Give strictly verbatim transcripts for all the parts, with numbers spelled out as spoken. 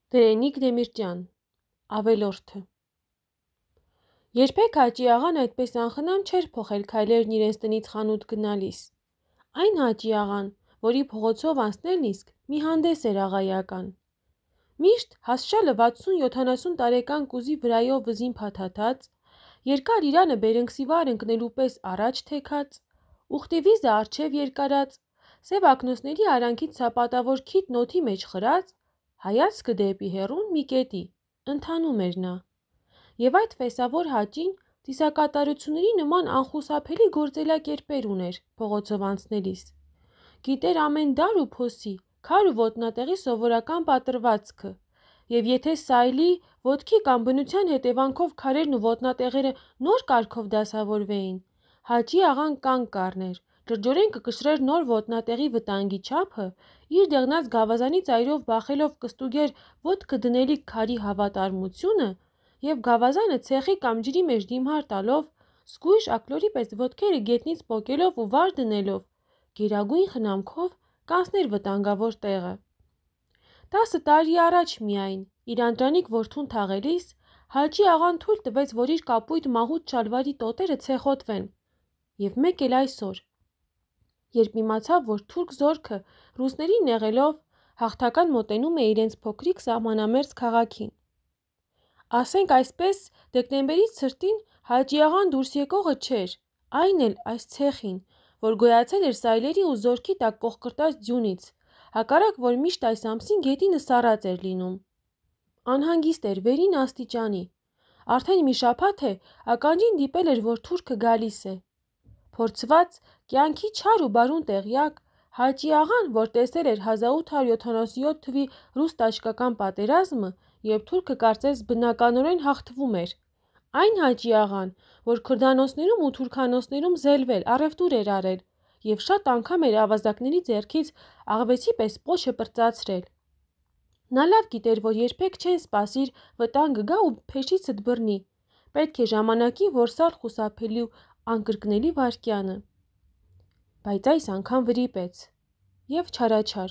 Դերենիկ Դեմիրճյան, ավելորդը։ Երբեք Հաճի աղան այդպես անխնամ չէր փոխել քայլերն իրենց տնից խանութ գնալիս։ Այն Հաճի աղան, որի փողոցով անցնելն իսկ մի հանդես էր աղայական։ Միշտ հասշալը վաթսուն-յոթանասուն տարեկան կուզի վրայով վզին փաթաթած, երկար իրանը բերնքսիվար ընկնելու պես առաջ թեքած, ուխտի վիզը առջև երկարած, սև ակնոցների արանքից սապատավոր քիթն օդի մեջ խրած, հայացքը դեպի հեռուն մի կետի, ընթանում էր նա։ Եվ այդ ֆեսավոր Հաճին ծիսակատարությունների նման անխուսափելի գործելակերպեր ուներ փողոցով անցնելիս։ Գիտեր ամեն դար ու փոսի, քար ու ոտնատեղի սովորական պատրվածքը, եւ եթե սայլի, ոտքի կամ բնության հետևանքով քարերն ու ոտնատեղերը նոր կարգով դասավորվեին, Հաճի աղան կանգ կառներ, լրջորեն կկշռեր նոր ոտնատեղի վտանգի չափը, իր դեղնած գավազանի ծայրով բախելով կստուգեր ոտքը դնելիք քարի հավատարմությունը եւ գավազանը ցեխի կամ ջրի մեջ դիմհար տալով, զգույշ ակլորի պես ոտքերը գետնից պոկելով ու վար դնելով, գերագույն խնամքով կանցներ վտանգավոր տեղը։ Տասը տարի առաջ միայն, իր անդրանիկ որդուն թաղելիս, Հաճի աղան թույլ տվեց, որ իր կապույտ մահուճ շալվարի տոտերը ցեխոտվեն, եւ մեկ էլ այսօր, երբ իմացավ, որ թուրք զորքը ռուսներին նեղելով հաղթական մոտենում է իրենց փոքրիկ սահմանամերձ քաղաքին։ Ասենք այսպես, դեկտեմբերից ցրտին Հաճի աղան դուրս եկողը չէր, այն էլ այս ցեխին, որ գոյացել էր սայլերի ու զորքի տակ կողկրտած ձյունից, հակառակ որ միշտ այս ամսին գետինը սառած էր լինում։ Անհանգիստ էր վերին աստիճանի։ Արդեն մի շաբաթ է ականջին դիպել էր, որ թուրքը գալիս է։ Փորձված, կյանքի չար ու բարուն տեղյակ, Հաճի աղան, որ տեսել էր հազար ութ հարյուր յոթանասունյոթ թվականի ռուս-տաճկական պատերազմը, երբ թուրքը կարծես բնականորեն հաղթվում էր, այն Հաճի աղան, որ քրդանոցներում ու թուրքանոցներում զելվել, առևտուր էր արել եւ շատ անգամ էր ավազակների ձեռքից աղվեսի պես պոչը պրծացրել։ Նա լավ գիտեր, որ երբեք չեն սպասիր վտանգը գա ու փեշիցդ բռնի, պետք է ժամանակին որսալ խուսափելի ու անկրկնելի վայրկյանը։ Բայց այս անգամ վրիպեց եւ չարաչար։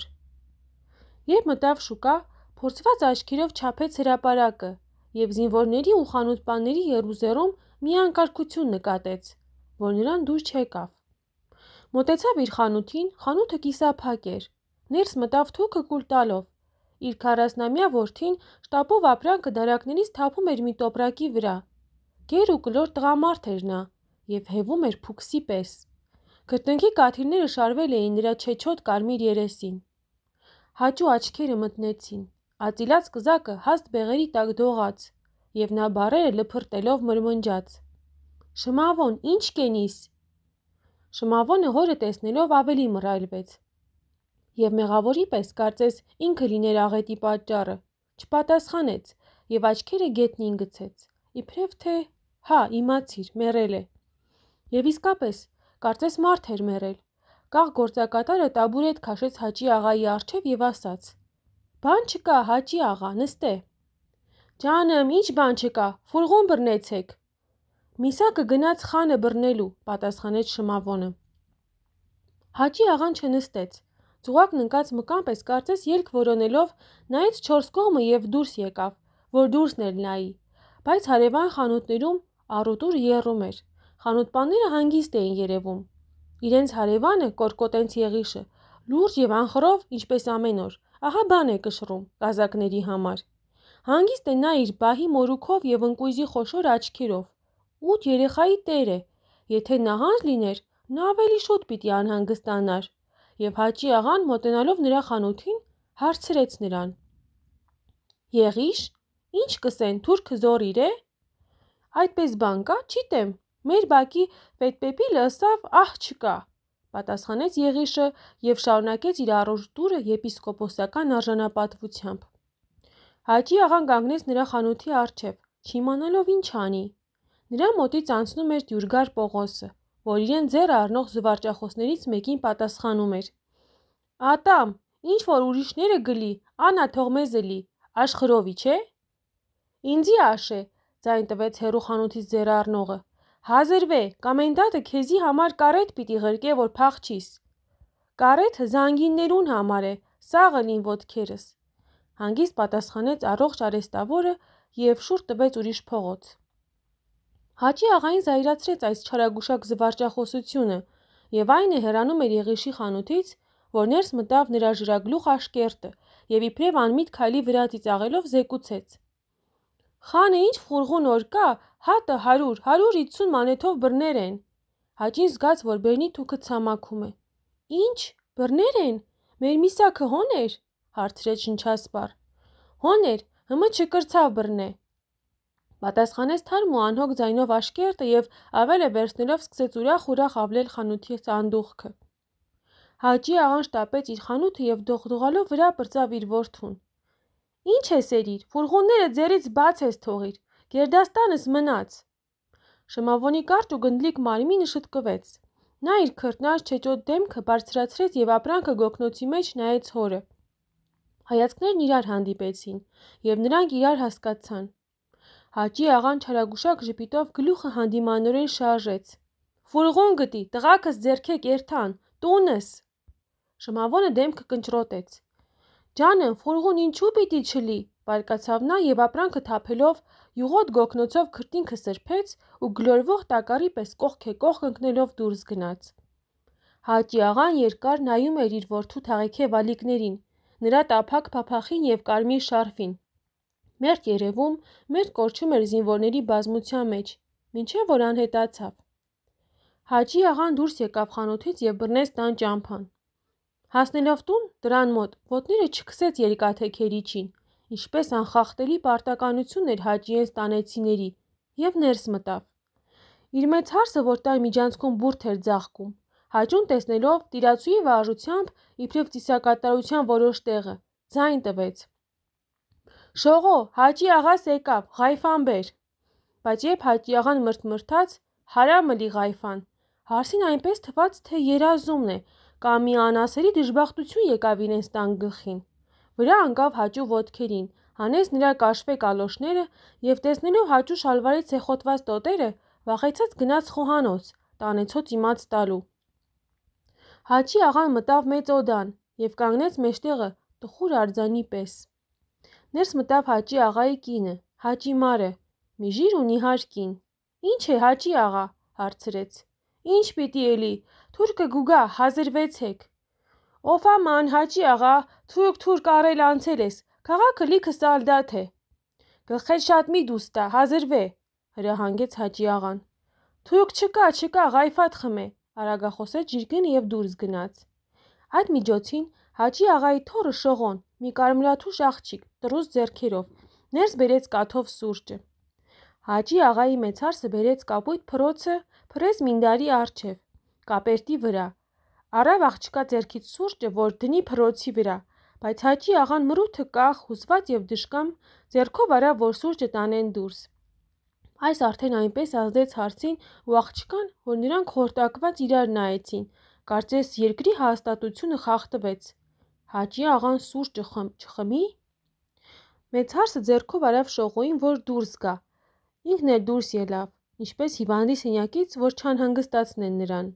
Երբ մտավ շուկա, փորձված աչքերով չափեց հրապարակը եւ զինվորների ու խանութպանների եռուզեռում մի անկարգություն նկատեց, որ նրան դուր չեկավ։ Մոտեցավ իր խանութին, խանութը կիսափակ էր, ներս մտավ թուքը կուլ տալով, իր քառասնամյա որդին շտապով ապրանքը դարակներից թափում էր մի տոպրակի վրա։ Գեր ու կլոր տղամարդ էր նա եւ հեվում էր փուքսի պես։ Քրտինքի կաթիլները շարվել էին նրա չեչոտ կարմիր երեսին։ Հաճու աչքերը մթնեցին, ածիլած կզակը հաստ բեղերի տակ դողաց, եւ նա բառերը լփրտելով մրմնջաց. «Շմավոն, ի՞նչ կենիս»։ Շմավոնը հորը տեսնելով ավելի մռայլվեց, եւ մեղավորի պես կարծես ինքը լիներ աղետի պատճառը, չպատասխանեց եւ աչքերը գետնին գցեց, իբրև թե հա, իմացիր, մեռել է։ Եվ իսկապես, կարծես մարդ էր մեռել։ Կաղ գործակատարը տաբուրետ քաշեց Հաճի աղայի առջև եւ ասաց. «Բան չկա, Հաճի աղա, նստե»։ «Ջանըմ, ինչ բան չկա, ֆուրղուն բռնեցեք»։ «Միսակը գնաց խանը բռնելու», պատասխանեց Շմավոնը։ Հաճի աղան չնստեց, ծուղակն ընկած մկան պես կարծես ելք որոնելով նայեց չորս կողմը եւ դուրս եկավ, որ դուրսն էլ նայի, բայց հարևան խանութներում առուտուր եռում էր, խանութպանները հանգիստ էին երևում։ Իրենց հարևանը, կորկոտենց Եղիշը, լուրջ եւ անխռով, ինչպես ամեն օր, ահա բան է կշռում գազակների համար։ Հանգիստ է նա իր բահի մորուքով եւ ընկույզի խոշոր աչքերով, ութ երեխայի տեր է, եթե նահանջ լիներ, նա ավելի շուտ պիտի անհանգստանար, եւ Հաճի աղան մոտենալով նրա խանութին հարցրեց նրան. «Եղիշ, ինչ կսեն, թուրքը զորիր է»։ «Այդպես բան կա, չիտեմ, մեր բակի պետպեպիլը ըսավ, ահ չկա», պատասխանեց Եղիշը եւ շարունակեց իր առողջ տուրը եպիսկոպոսական արժանապատվությամբ։ Հաճի աղան կանգնեց նրա խանութի առջև, չիմանալով ինչ անի։ Նրա մոտից անցնում էր Դյուրգար Պողոսը, որ իրեն ձեռ առնող զվարճախոսներից մեկին պատասխանում էր. «Ատամ, ինչ որ ուրիշները գլի, անա թող մեզ էլի, աշխրովի չէ»։ «Ինձի աշե», ձայն տվեց հեռու խանութից ձեռ առնողը, «հազրվե, կամենդատը քեզի համար կարետ պիտի ղրկե, որ փախչիս»։ «Կարեթը զանգիններուն համար է, սաղը լին ոտքերս»։ հանգիստ պատասխանեց առողջ արհեստավորը և շուռ տվեց ուրիշ փողոց։ Հաճի աղային զայրացրեց այս չարագուշակ զվարճախոսությունը, և այն է հեռանում էր Եղիշի խանութից, որ ներս մտավ նրա ժրագլուխ աշկերտը և իբրև անմիտ քայլի վրա ծիծաղելով զեկուցեց. «Խանը ինչ ֆուրղուն օր կա, հատը հարյուր, հարյուր հիսուն մանեթով բռներ են»։ Հաճին զգաց, որ բերնի թուքը ցամաքում է։ «Ի՞նչ, բռներ են, մեր միսակը հոն էր», հարցրեց շնչասպառ։ «Հոն էր, հմը չկրցավ բռնե», պատասխանեց թարմ ու անհոգ ձայնով աշկերտը և ավելը վերցնելով սկսեց ուրախ-ուրախ ավլել խանութի սանդուղքը։ Հաճի աղան շտապեց իր խանութը և դողդողալով վրա պրծավ իր որդուն։ «Ինչ ես երիր, ֆուրղունները ձեռից բաց ես թողիր, գերդաստանս մնաց»։ Շմավոնի կարճ ու գնդլիկ մարմինը շտկվեց։ Նա իր քրտնած չեճոտ դեմքը բարձրացրեց և ապրանքը գոգնոցի մեջ նայեց հորը։ Հայացքներն իրար հանդիպեցին, և նրանք իրար հասկացան։ Հաճի աղան չարագուշակ ժպիտով գլուխը հանդիմանորեն շարժեց։ «Ֆուրղուն գտի, տղաքս ձեռքե կերթան, տունս»։ Շմավոնը դեմքը կնճռոտեց։ «Ջանը, ֆուրղուն ինչու պիտի չլի», բարկացավ նա և ապրանքը թափելով յուղոտ գոգնոցով քրտինքը սրբեց ու գլորվող տակառի պես կողք է կողք ընկնելով դուրս գնաց։ Հաճի աղան երկար նայում էր իր որդու թաղիքե վալիկներին, նրա տափակ փափախին և կարմիր շարֆին։ Մերկ երևում, մերկ կորչում էր զինվորների բազմության մեջ, մինչև որ անհետացավ։ Հաճի աղան դուրս եկավ խանութից և բռնեց տան ճամփան։ Հասնելով տուն, դռան մոտ, ոտները չքսեց երկաթե քերիչին, ինչպես անխախտելի պարտականություն էր Հաճիեն ստանեցիների, և ներս մտավ։ Իր մեծ հարսը, որ տան միջանցքում բուրդ էր ձաղկում, Հաճուն տեսնելով, տիրացուի վարժությամբ, իբրև ծիսակատարության որոշ տեղը, ձայն տվեց. «Շողո, Հաճի աղաս եկավ, ղայֆան բեր»։ Բայց երբ Հաճի աղան մրթմրթաց, հարամ ըլի ղայֆան, հարսին այնպես թվաց, թե երազումն է, կամ մի անասելի դժբախտություն եկավ իրենց տան գլխին։ Վրա ընկավ Հաճու ոտքերին, հանեց նրա կաշվե կալոշները և տեսնելով Հաճու շալվարի ցեխոտված տոտերը, վախեցած գնաց խոհանոց, տանեցոց իմաց տալու։ Հաճի աղան մտավ մեծ օդան և կանգնեց մեջտեղը տխուր արձանի պես։ Ներս մտավ Հաճի աղայի կինը, Հաճի մարը, մի ժիր ու նիհար կին։ «Ի՞նչ է, Հաճի աղա», հարցրեց։ «Ի՞նչ պիտի էլի, թուրքը գուգա, հազրվեցեք»։ «Օֆ աման, Հաճի աղա, թուրք թուրք առել անցել ես, քաղաքը լիքը սալդաթ է»։ «Գլխեդ շատ մի դուստա, հազրվե», հրահանգեց Հաճի աղան։ «Թուրք չկա, չկա, ղայֆատ խմե», արագախոսեց ժիրգինը և դուրս գնաց։ Այդ միջոցին Հաճի աղայի թոռը Շողոն, մի կարմրաթուշ աղջիկ, տռուզ ձեռքերով, ներս բերեց կաթով սուրճը։ Հաճի աղայի մեծ հարսը բերեց կապույտ փռոցը, փռեց մինդարի առջև, կապերտի վրա, առավ աղջկա ձեռքից սուրճը, որ դնի փռոցի վրա, բայց Հաճի աղան մռութը կախ, հուզված և դժկամ, ձեռքով արավ, որ սուրճը տանեն դուրս։ Այս արդեն այնպես ազդեց հարսին ու աղջկան, որ նրանք խորտակված իրար նայեցին, կարծես երկրի հաստատությունը խախտվեց։ Հաճի աղան սուրճը չխմի՞։ Մեծ հարսը ձեռքով արավ Շողոյին, որ դուրս գա, ինքն էլ դուրս ելավ, ինչպես հիվանդի սենյակից, որ չանհանգստացնեն նրան։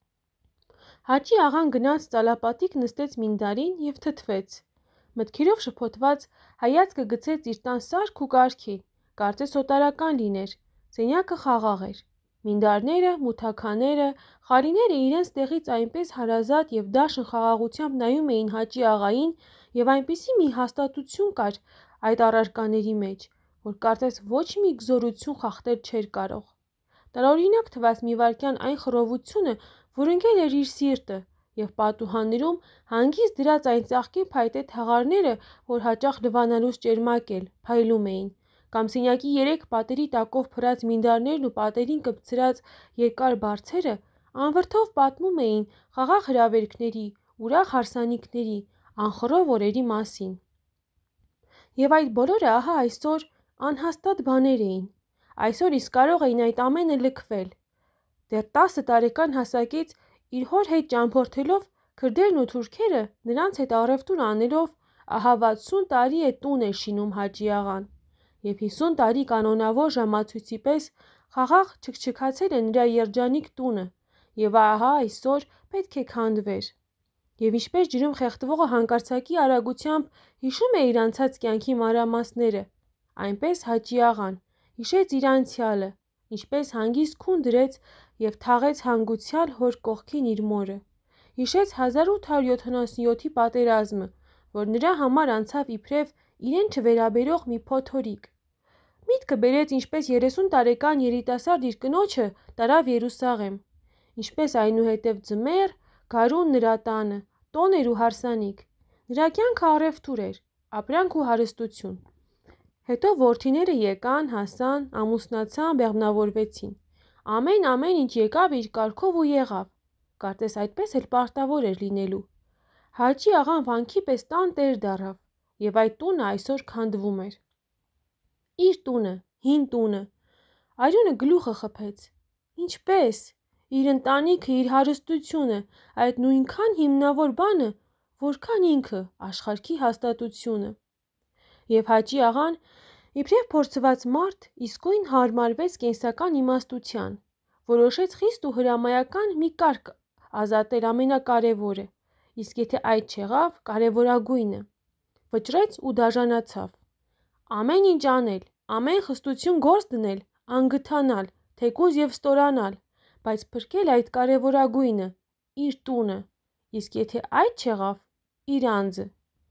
Հաճի աղան գնաց ծալապատիկ նստեց մինդարին և թթվեց։ Մտքերով շփոթված, հայացքը գցեց իր տան սարք ու կարգին, կարծես օտարական լիներ, սենյակը խաղաղ էր։ Մինդարները, մութաքաները, խարիները իրենց տեղից այնպես հարազատ և դաշն խաղաղությամբ նայում էին Հաճի աղային, և այնպիսի մի հաստատություն կար այդ առարկաների մեջ, որ կարծես ոչ մի գզորություն խախտել չէր կարող։ Տարօրինակ թվաց մի վայրկյան այն խռովությունը, որ ընկել էր իր սիրտը, և պատուհաններում հանգիստ դրած այն ծաղկի փայտե թաղարները, որ հաճախ լվանալուց ճերմակ էլ փայլում էին, կամ սենյակի երեք պատերի տակով փռած մինդարներն ու պատերին կպցրած երկար բարձերը անվրդով պատմում էին խաղաղ հրավերքների, ուրախ հարսանիքների, անխռով օրերի մասին։ Եվ այդ բոլորը ահա այսօր անհաստատ բաներ էին։ Այսօր իսկ կարող էին այդ ամենը լքվել։ Դեռ տասը տարեկան հասակից իր հոր հետ ճամփորդելով քրդերն ու թուրքերը նրանց հետ առևտուր անելով ահա վաթսուն տարի է տուն էր շինում Հաճի աղան, և հիսուն տարի կանոնավոր ժամացույցի պես խաղաղ չքչքացել է նրա երջանիկ տունը, և ահա այսօր պետք է քանդվեր։ Եվ ինչպես ջրում խեղդվողը հանկարծակի արագությամբ հիշում է իր անցած կյանքի մանրամասները, այնպես Հաճի աղան հիշեց իր անցյալը, ինչպես հանգիստ քուն դրեց և թաղեց հանգուցյալ հոր կողքին իր մորը, հիշեց հազար ութ հարյուր յոթանասունյոթի պատերազմը, որ նրա համար անցավ իբրև իրեն չվերաբերող մի փոթորիկ։ Միտքը բերեց, ինչպես երեսուն տարեկան երիտասարդ իր կնոջը տարավ Երուսաղեմ, ինչպես այնուհետև ձմեռ, գարուն նրա տանը, տոն էր ու հարսանիք, նրա կյանքը առևտուր էր, ապրանք ու հարստություն։ Հետո որդիները եկան, հասան, ամուսնացան, բեղմնավորվեցին։ Ամեն ամեն ինչ եկավ իր կարգով ու եղավ, կարծես այդպես էլ պարտավոր էր լինելու։ Հաճի աղան վանքի պես տան տեր դառավ, և այդ տունը այսօր քանդվում էր։ Իր տունը, հին տունը։ Արյունը գլուխը խփեց։ Ինչպե՞ս։ Իր ընտանիքը, իր հարստությունը, այդ նույնքան հիմնավոր բանը, որքան ինքը, աշխարհի հաստատությունը։ Եվ Հաճի աղան, իբրև փորձված մարդ, իսկույն հարմարվեց կենսական իմաստության, որոշեց խիստ ու հրամայական մի կարգ ազատել ամենակարևորը, իսկ եթե այդ չեղավ, կարևորագույնը։ Վճռեց ու դաժանացավ։ Ամեն ինչ անել, ամեն խստություն գործ դնել, անգթանալ, թեկուզ և ստորանալ, բայց փրկել այդ կարևորագույնը՝ իր տունը, իսկ եթե այդ չեղավ, իր անձը։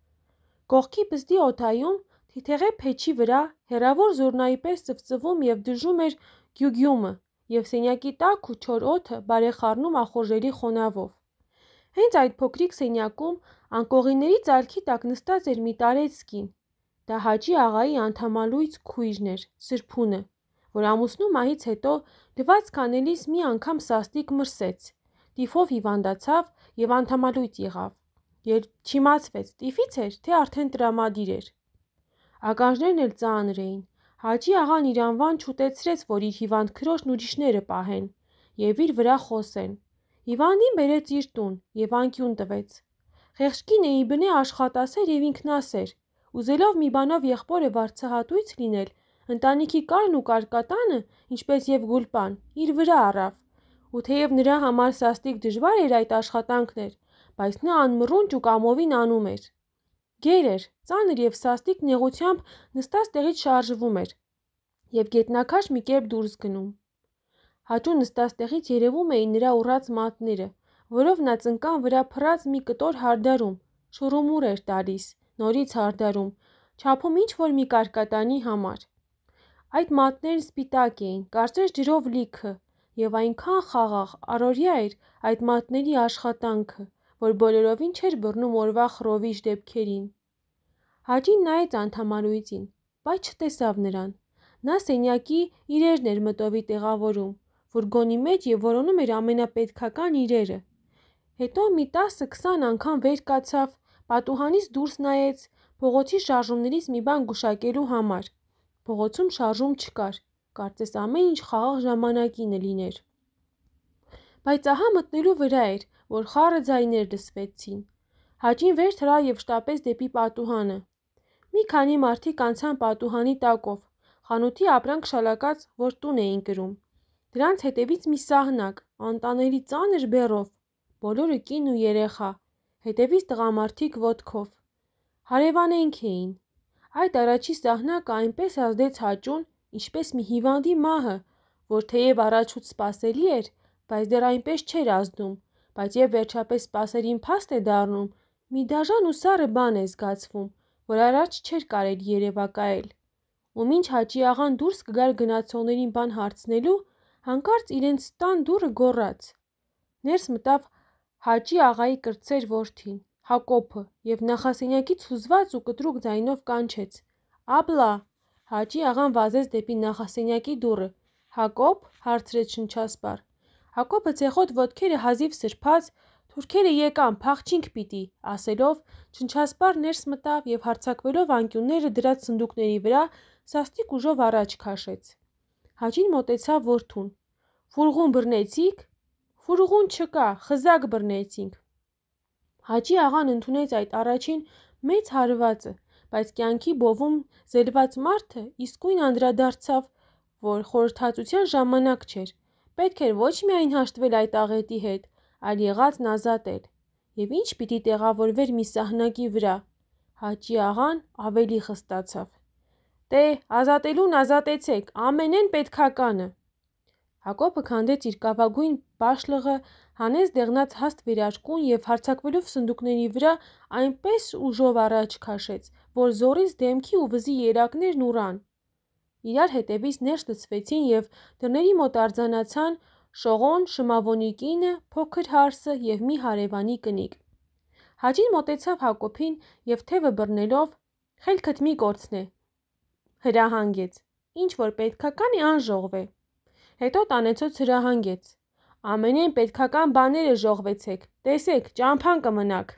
Կողքի բզդի օդայում, թիթեղե փեչի վրա, հեռավոր զուռնայի պես ծվծվում և դժում էր գյուգյումը, և սենյակի տաք ու չոր օդը բարեխառնում ախորժելի խոնավով։ Հենց այդ փոքրիկ սենյակում, անկողինների ծալքի տակ նստած էր մի տարեց կին։ Դա Հաճի աղայի անդամալույծ քույրն էր, Սրփունը, որ ամուսնու մահից հետո լվացք անելիս մի անգամ սաստիկ մրսեց, տիֆով հիվանդացավ և անդամալույծ եղավ, երբ չիմացվեց տիֆից էր, թե արդեն տրամադիր էր։ Ականջներն էլ ծանր էին։ Հաճի աղան իր անվան չուտեցրեց, որ իր հիվանդ քրոջն ուրիշները պահեն և իր վրա խոսեն։ Հիվանդին բերեց իր տուն և անկյուն տվեց։ Խեղճ կինը իբնե աշխատասեր և ինքնասեր, ուզելով մի բանով եղբորը վարձահատույց լինել, ընտանիքի կարն ու կարկատանը, ինչպես և Գուլպան, իր վրա առավ, ու թեև նրա համար սաստիկ դժվար էր այդ աշխատանքն էր, բայց նա անմռունչ ու կամովին անում էր։ Գեր էր, ծանր և սաստիկ նեղությամբ նստած տեղից շարժվում էր և գետնաքաշ մի կերպ դուրս գնում։ Հաճու նստած տեղից երևում էին նրա ուռած մատները, որով նա ծնկան վրա փռած մի կտոր հարդարում, շուռումուռ էր տալիս, նորից հարդարում, չափում ինչ-որ մի կարկատանի համար։ Այդ մատներն սպիտակ էին, կարծես ջրով լիքը, և այնքան խաղաղ, առօրյա էր այդ մատների աշխատանքը, որ բոլորովին չէր բռնում օրվա խռովիչ դեպքերին։ Հաճին նայեց անդամալույծին, բայց չտեսավ նրան։ Նա սենյակի իրերն էր մտովի տեղավորում, ֆուրգոնի մեջ և որոնում էր ամենապետքական իրերը։ Հետո մի տասը-քսան անգամ վեր կացավ, պատուհանից դուրս նայեց, փողոցի շարժումներից մի բան գուշակելու համար։ Փողոցում շարժում չկար, կարծես ամեն ինչ խաղաղ ժամանակինը լիներ։ Բայց ահա մտնելու վրա էր, որ խառը ձայներ լսվեցին։ Հաճին վեր թռավ և շտապեց դեպի պատուհանը։ Մի քանի մարդիկ անցան պատուհանի տակով, խանութի ապրանք շալակած, որ տուն էին կրում։ Դրանց հետևից մի սահնակ, անտանելի ծանր բեռով, բոլորը կին ու երեխա, հետևից տղամարդիկ ոտքով։ Հարևանենք էին։ Այդ առաջի սահնակը այնպես ազդեց Հաճուն, ինչպես մի հիվանդի մահը, որ թեև առաջուց սպասելի էր, բայց դեռ այնպես չէր ազդում, բայց երբ վերջապես սպասելին փաստ է դառնում, մի դաժան ու սառը բան է զգացվում, որ առաջ չէր կարելի երևակայել։ Ու մինչ Հաճի աղան դուրս կգար գնացողներին բան հարցնելու, հանկարծ իրենց տան դուռը գոռաց։ Ներս մտավ Հաճի աղայի կրտսեր որդին, Հակոբը, և նախասենյակից հուզված ու կտրուկ ձայնով կանչեց. «Աբլա»։ Հաճի աղան վազեց դեպի նախասենյակի դուռը։ «Հակոբ», հարցրեց շնչասպառ։ Հակոբը ցեխոտ ոտքերը հազիվ սրբած, «Թուրքերը եկան, փախչինք պիտի», ասելով, շնչասպառ ներս մտավ և հարձակվելով անկյունները դրած սնդուկների վրա, սաստիկ ուժով առաջ քաշեց։ Հաճին մոտեցավ որդուն։ «Ֆուրղուն բռնեցի՞ք»։ «Ֆուրղուն չկա, խզակ բռնեցինք»։ Հաճի աղան ընդունեց այդ առաջին մեծ հարվածը, բայց կյանքի բովում զելված մարդը իսկույն անդրադարձավ, որ խորհրդածության ժամանակ չէր, պետք էր ոչ միայն հաշտվել այդ աղետի հետ, այլ եղածն ազատել։ և ինչ պիտի տեղավորվեր մի սահնակի վրա։ Հաճի աղան ավելի խստացավ. «Տե, ազատելուն ազատեցեք, ամենեն պետքականը»։ Հակոբը քանդեց իր կավագույն բաշլղը, հանեց դեղնած հաստ վերարկուն և հարձակվելով սնդուկների վրա այնպես ուժով առաջ քաշեց, որ զոռից դեմքի ու վզի երակներն ուռան։ Իրար հետևից ներս լցվեցին և դռների մոտ արձանացան Շողոն, Շմավոնի կինը, փոքր Հարսը և մի հարևանի կնիկ։ Հաճին մոտեցավ Հակոբին և թևը բռնելով. «Խելքդ մի կորցնե», հրահանգեց, «ինչ որ պետքական է անժողվե»։ Հետո տանեցոց հրահանգեց. «Ամենայն պետքական բաները ժողվեցեք, տեսեք, ճամփան կմնաք»։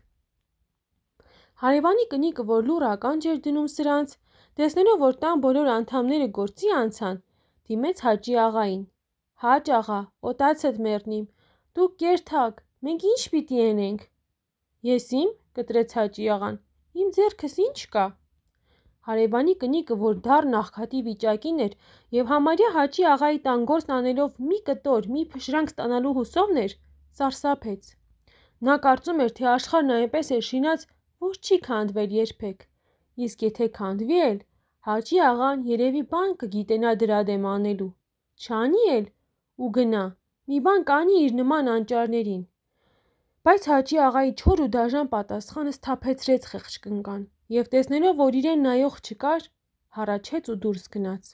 Հարևանի կնիկը, որ լուռ ականջ էր դնում սրանց, տեսնելով, որ տան բոլոր անդամները գործի անցան, դիմեց Հաճի աղային. «Հաճ աղա, օտացդ մեռնիմ, դուք կերթաք, մենք ինչ պիտի ենենք»։ «Ես իմ», կտրեց Հաճի աղան, «իմ ձեռքս ինչ կա»։ Հարևանի կնիկը, որ դառն աղքատի վիճակին էր և համարյա Հաճի աղայի տան գործն անելով մի կտոր, մի փշրանք ստանալու հուսովն էր, սարսափեց։ Նա կարծում էր, թե աշխարհն այնպես է շինած, որ չի քանդվել երբեք, իսկ եթե քանդվի էլ, Հաճի աղան երևի բան կգիտենա դրա դեմ անելու։ Չանի էլ ու գնա, մի բան կանի իր նման անճարներին։ Բայց Հաճի աղայի չոր ու դաժան պատասխանը սթափեցրեց խեղճ կնկան, և տեսնելով, որ իրեն նայող չկար, հառաչեց ու դուրս գնաց։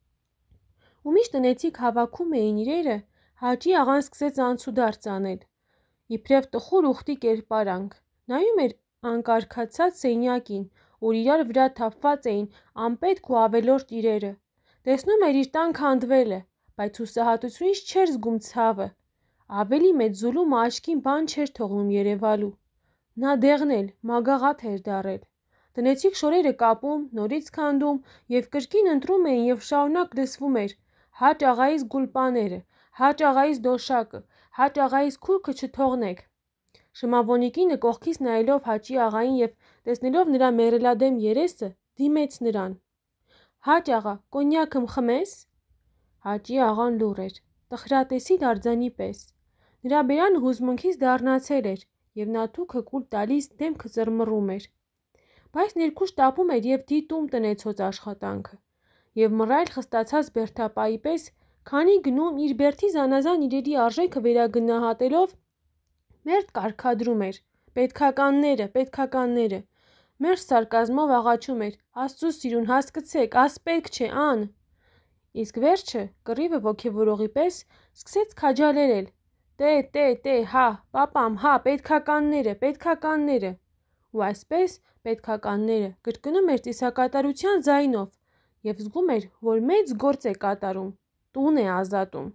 Ու միշտ տնեցիք հավաքում էին իրերը, Հաճի աղան սկսեց անցուդարձ անել, իբրև տխուր ուխտի կերպարանք, նայում էր անկարգացած սենյակին, ուր իրար վրա թափված էին անպետք ու ավելորդ իրերը, տեսնում էր իր տան քանդվել է, բայց հուսահատությունից չէր զգում ցավը, ավելի մեծ զուլումը աչքին բան չէր թողնում երևալու։ Նա դեղն էլ, մագաղաթ էր դառել։ Տնեցիք շորերը կապում, նորից քանդում և կրկին ընտրում էին և շարունակ լսվում էր. «Հաճ աղայիս գուլպաները, Հաճ աղայիս դոշակը, Հաճ աղայիս քուրքը չթողնեք»։ Շմավոնի կինը կողքից նայելով Հաճի աղային և տեսնելով նրա մեռելադեմ երեսը, դիմեց նրան. «Հաճ աղա, կոնյակըմ խմես»։ Հաճի աղան լուռ էր, տխրատեսիլ արձանի պես։ Նրա բերանը հուզմունքից դառնացել էր, և նա թուքը կուլ տալիս դեմքը ծռմռում էր։ Բայց ներքուշ տապում էր և դիտում տնեցոց աշխատանքը, և մռայլ խստացած բերդապայի պես, քանի գնում իր բերդի զանազան իրերի արժեքը վերագնահատելով, մերթ կարգադրում էր. «Պետքականները, պետքականները»։ Մերժ սարկազմով աղաչում էր. «Աստծու սիրուն, հասկացեք, ասպետք չէ, ան»։ Իսկ վերջը, կռիվը ոգևորողի պես, սկսեց քաջալերել. «Տե, տե, տե, հա, պապամ, հա, պետքականները, պետքականները»։ Ու այսպես պետքականները կրկնում էր ծիսակատարության ձայնով և զգում էր, որ մեծ գործ է կատարում, տուն է ազատում։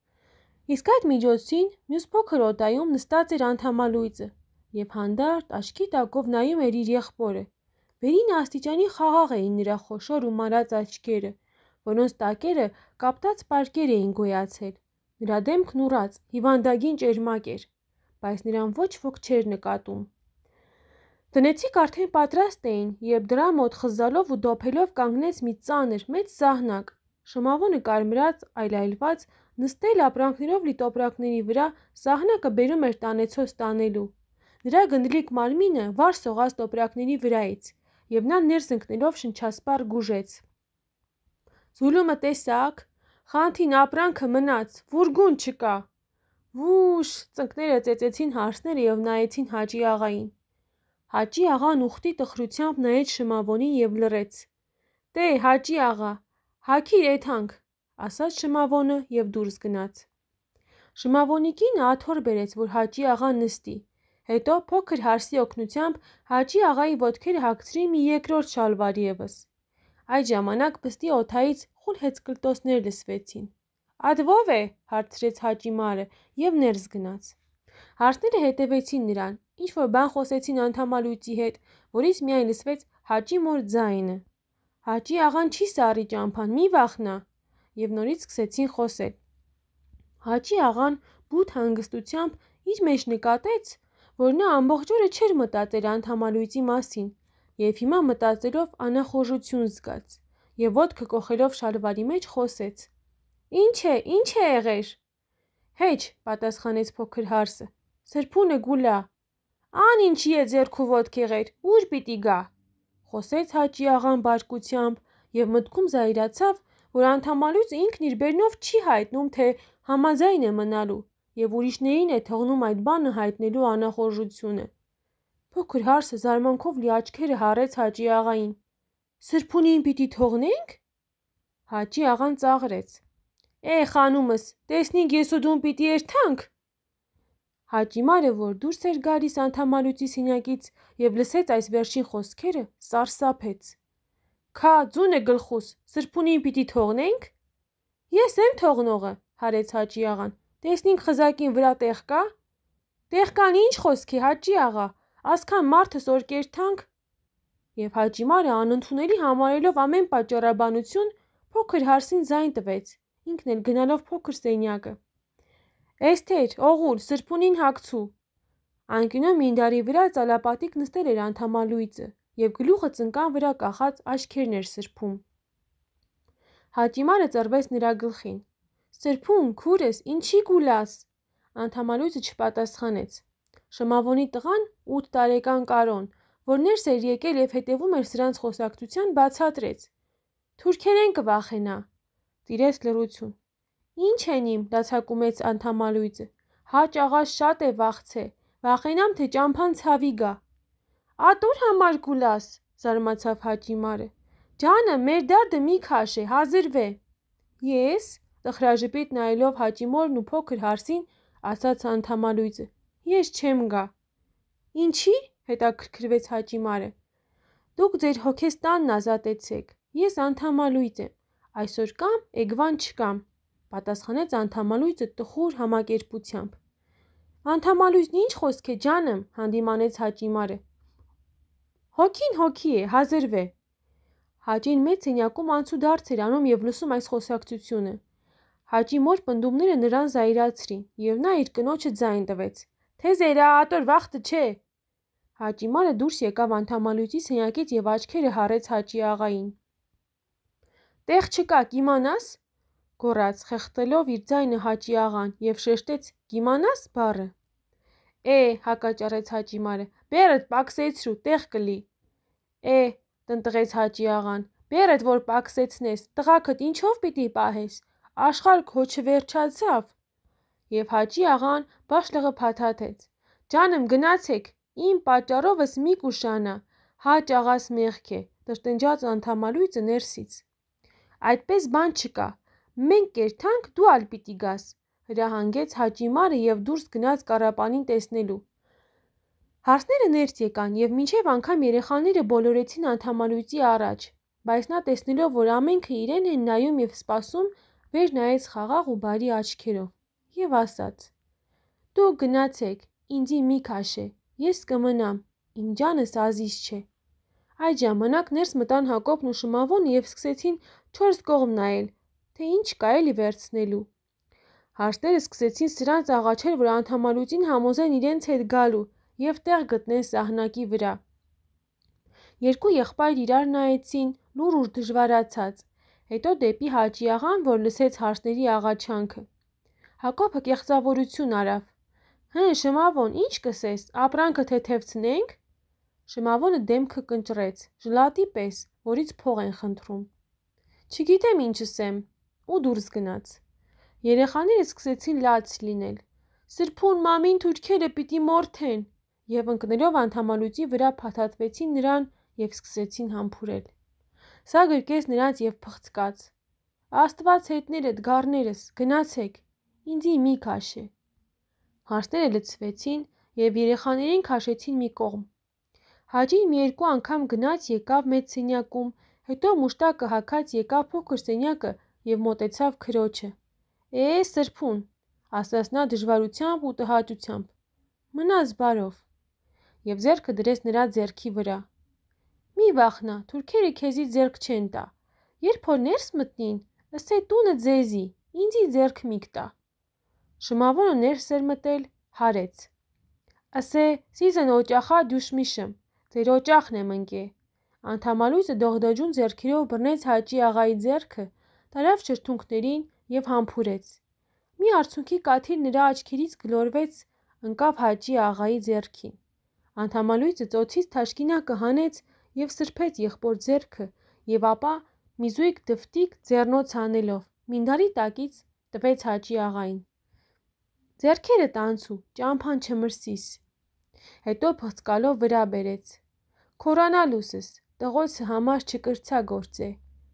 Իսկ այդ միջոցին մյուս փոքր օդայում նստած էր անդամալույծը և հանդարտ աչքի տակով նայում էր իր եղբորը։ Վերին աստիճանի խաղաղ էին նրա խոշոր ու մանրած աչքերը, որոնց տակերը կապտած պարկեր էին գոյացել։ Նրա դեմքն ուռած, հիվանդագին ճերմակ էր, բայց նրան ոչ ոք չէր նկատում։ Տնեցիք արդեն պատրաստ էին, երբ դռա մոտ խզալով ու դոփելով կանգնեց մի ծանր, մեծ սահնակ։ Շմավոնը կարմրած, այլայլված, նստել ապրանքներով լի տոպրակների վրա, սահնակը բերում էր տանեցոց տանելու։ Նրա գնդլիկ մարմինը վար սողաց տոպրակների վրայից, և նա ներս ընկնելով շնչասպառ գուժեց. «Զուլումը տեսա՞ք, խանթին ապրանքը մնաց, վուրգուն չկա»։ «Վուշ»։ Ծնկները ծեծեցին Հարսները և նայեցին Հաճի աղային։ Հաճի աղան ուխտի տխրությամբ նայեց Շմավոնին և լռեց։ «Տե, Հաճի աղա, հագիր էթանք», ասաց Շմավոնը և դուրս գնաց։ Շմավոնի կինը աթոռ բերեց, որ Հաճի աղան նստի, հետո փոքր Հարսի օգնությամբ Հաճի աղայի ոտքերը հագցրին մի երկրորդ շալվար ևս։ Այդ ժամանակ բստի օդայից խուլ հեծկլտոսներ լսվեցին։ «Ատ ո՞վ է», հարցրեց Հաճի մայրը և ներս գնաց։ Հարսները հետևեցին նրան, ինչ-որ բան խոսեցին անդամալույծի հետ, որից միայն լսվեց Հաճի մոր ձայնը. «Հաճի աղան չի սառի ճամփան, մի վախնա»։ Եվ նորից սկսեցին խոսել։ Հաճի աղան բութ հանգստությամբ իր մեջ նկատեց, որ նա ամբողջ օրը չէր մտածել անդամալույծի մասին, և հիմա մտածելով անախորժություն զգաց, և ոտքը կոխելով շալվարի մեջ խոսեց. «Ինչ է, ինչ է եղեր»։ «Հեչ», պատասխանեց փոքր Հարսը, «սրբունը գուլա»։ Ան ինչի է ձեռքու ոտքեղեր, ուր պիտի գա, խոսեց Հաճի աղան բարկությամբ և մտքում զայրացավ, որ անդամալույցը ինքն իր բերնով չի հայտնում, թե համաձայն է մնալու և ուրիշներին է թողնում այդ բանը հայտնելու անախորժությունը։ Փոքր հարսը զարմանքով լի աչքերը հառեց Հաճի աղային։ Սրբունին պիտի թողնենք։ Հաճի աղան ծաղրեց։ Է խանումս, տեսնինք ես ու դուն պիտի երթանք։ Հաճիմարը, որ դուրս էր գալիս անդամալույցի սենյակից և լսեց այս վերջին խոսքերը, սարսափեց։ Քա ձուն է գլխուս, սրբունին պիտի թողնենք։ Ես եմ թողնողը, հարեց Հաճի աղան։ Տեսնինք խզակին վրա տեղ կա։ Տեղ կան ինչ խոսքի, Հաճի աղա, ասքան մարդս որ կերթանք։ Եվ Հաճիմարը անընդունելի համարելով ամեն պատճառաբանություն, փոքր հարսին ձայն տվեց, ինքն էլ գնալով փոքր սենյակը։ Էսթեր, օղուլ, սրբունին հագցու։ Անկյունում մինդարի վրա ծալապատիկ նստել էր անդամալույցը և գլուխը ծնկան վրա կախած աչքերն էր սրբում։ Հաճիմարը ծռվեց նրա գլխին։ Սրբում, քուրս, ինչի գուլաս։ Անդամալույցը չպատասխանեց։ Շմավոնի տղան, ութ տարեկան Կարոն, որ ներս էր եկել և հետևում էր սրանց խոսակցության, բացատրեց. Թուրքերեն կվախենա։ Տիրեց լռություն։ Ինչ են իմ, լացակումեց անդամալույցը։ Հաճ աղաս շատ է վախցե, վախենամ, թե ճամփան ցավի գա։ Ատոր համար գուլաս, զարմացավ Հաճիմարը։ Ջանը, մեր դարդը մի քաշ է, հազրվե։ Ես, տխրաժպիտ նայելով Հաճիմորն ու փոքր հարսին, ասաց անդամալույցը։ Ես չեմ գա։ Ինչի՞, հետաքրքրվեց Հաճիմարը։ Դուք ձեր հոգեստանն ազատեցեք։ Ես անդամալույց եմ։ Այսօր կամ էգվան չկամ, պատասխանեց անդամալույցը տխուր համակերպությամբ։ Անդամալույցն ինչ խոսք է, ջանմ, հանդիմանեց Հաճիմարը։ Հոգին հոգի է, հազրվե։ Հաճին մեծ սենյակում անցուդարձ էր անում և լսում այս խոսակցությունը։ Հաճի մոր պնդումները նրան զայրացրին, և նա իր կնոջը ձայն տվեց։ Թե զերա ատոր վախտը չէ։ Հաճիմարը դուրս եկավ անդամալույցի սենյակից և աչքերը հառեց Հաճի աղային։ Տեղ չկա, կիմանաս, գոռաց, խեղդելով իր ձայնը Հաճի աղան և շեշտեց կիմանաս բառը։ Է, հակաճառեց Հաճիմարը, բեռդ պակսեցրու, տեղ կլի։ Է, տնտղեց Հաճի աղան, բեռդ որ պակսեցնես, տղաքդ ինչով պիտի պահես, աշխարհ քո չվերջացավ։ Եվ Հաճի աղան բաշլղը փաթաթեց։ Ջանմ գնացեք, իմ պատճառովս մի կուշանա, Հաճ աղաս մեղք է, տրտնջաց անդամալույցը ներսից։ Այդպես բան չկա, մենք կերթանք, դու ալ պիտի գաս, հրահանգեց Հաճիմարը և դուրս գնաց կառապանին տեսնելու։ Հարսները ներս եկան և մինչև անգամ երեխաները բոլորեցին անդամալույցի առաջ, բայց նա տեսնելով, որ ամենքը իրեն են նայում և սպասում, վեր նայեց խաղաղ ու բարի աչքերով և ասաց. Դուք գնացեք, ինձի մի քաշե, ես կմնամ, իմ ջանս ազիզ չէ։ Այդ ժամանակ ներս մտան Հակոբն ու Շմավոնը և սկսեցին չորս կողմ նայել, թե ինչ կա էլի վերցնելու։ Հարսները սկսեցին սրանց աղաչել, որ անդամալույցին համոզեն իրենց հետ գալու և տեղ գտնեն սահնակի վրա։ Երկու եղբայր իրար նայեցին, լուռ ու դժվարացած, հետո դեպի Հաճի աղան, որ լսեց հարսների աղաչանքը։ Հակոբը կեղծավորություն արավ։ Հը, Շմավոն, ինչ կսես, ապրանքը թեթևցնե՞նք։ Շմավոնը դեմքը կնճռեց, ժլատի պես, որից փող են խնդրում։ Չգիտեմ ինչ ասեմ, ու դուրս գնաց։ Երեխաները սկսեցին լաց լինել։ Սրբուն մամին թուրքերը պիտի մորթեն, և ընկնելով անդամալույցի վրա փաթաթվեցին նրան և սկսեցին համբուրել։ Սա գրկեց նրանց և փխցկաց։ Աստված հետներդ, գառներս, գնացեք, ինձի մի քաշե։ Հարսները լցվեցին և երեխաներին քաշեցին մի կողմ։ Հաճին մի երկու անգամ գնաց եկավ մեծ սենյակում, հետո մուշտակը հագած եկավ փոքր սենյակը և մոտեցավ քրոջը։ Է, սրբուն, ասաց նա դժվարությամբ ու տհաճությամբ, մնաս բարով, և ձեռքը դրեց նրա ձեռքի վրա։ Մի վախնա, թուրքերը քեզի ձեռք չեն տա, երբ որ ներս մտնին, ըսե տունը ձեզի, ինձի ձեռք մի կտա։ Շմավոնը ներս էր մտել, հարեց։ Ըսե սիզն օճախա դյուշմիշմ, ձեր օճախն եմ ընկե։ Անդամալույցը դողդոջուն ձեռքերով բռնեց Հաճի աղայի ձեռքը, տարավ շրթունքներին և համբուրեց։ Մի արցունքի կաթիլ նրա աչքերից գլորվեց, ընկավ Հաճի աղայի ձեռքին։ Անդամալույցը ծոցից թաշկինակը հանեց և սրբեց եղբոր ձեռքը և ապա մի զույգ դվտիկ ձեռնոց հանելով մինդարի տակից տվեց Հաճի աղային։ «Ձեռքերդ անցու, ճամփան չմրսիս»։ Հետո փղծկալով վրա բերեց։ «Քորանալուսս, տղոցը համար չկրցա գործե»։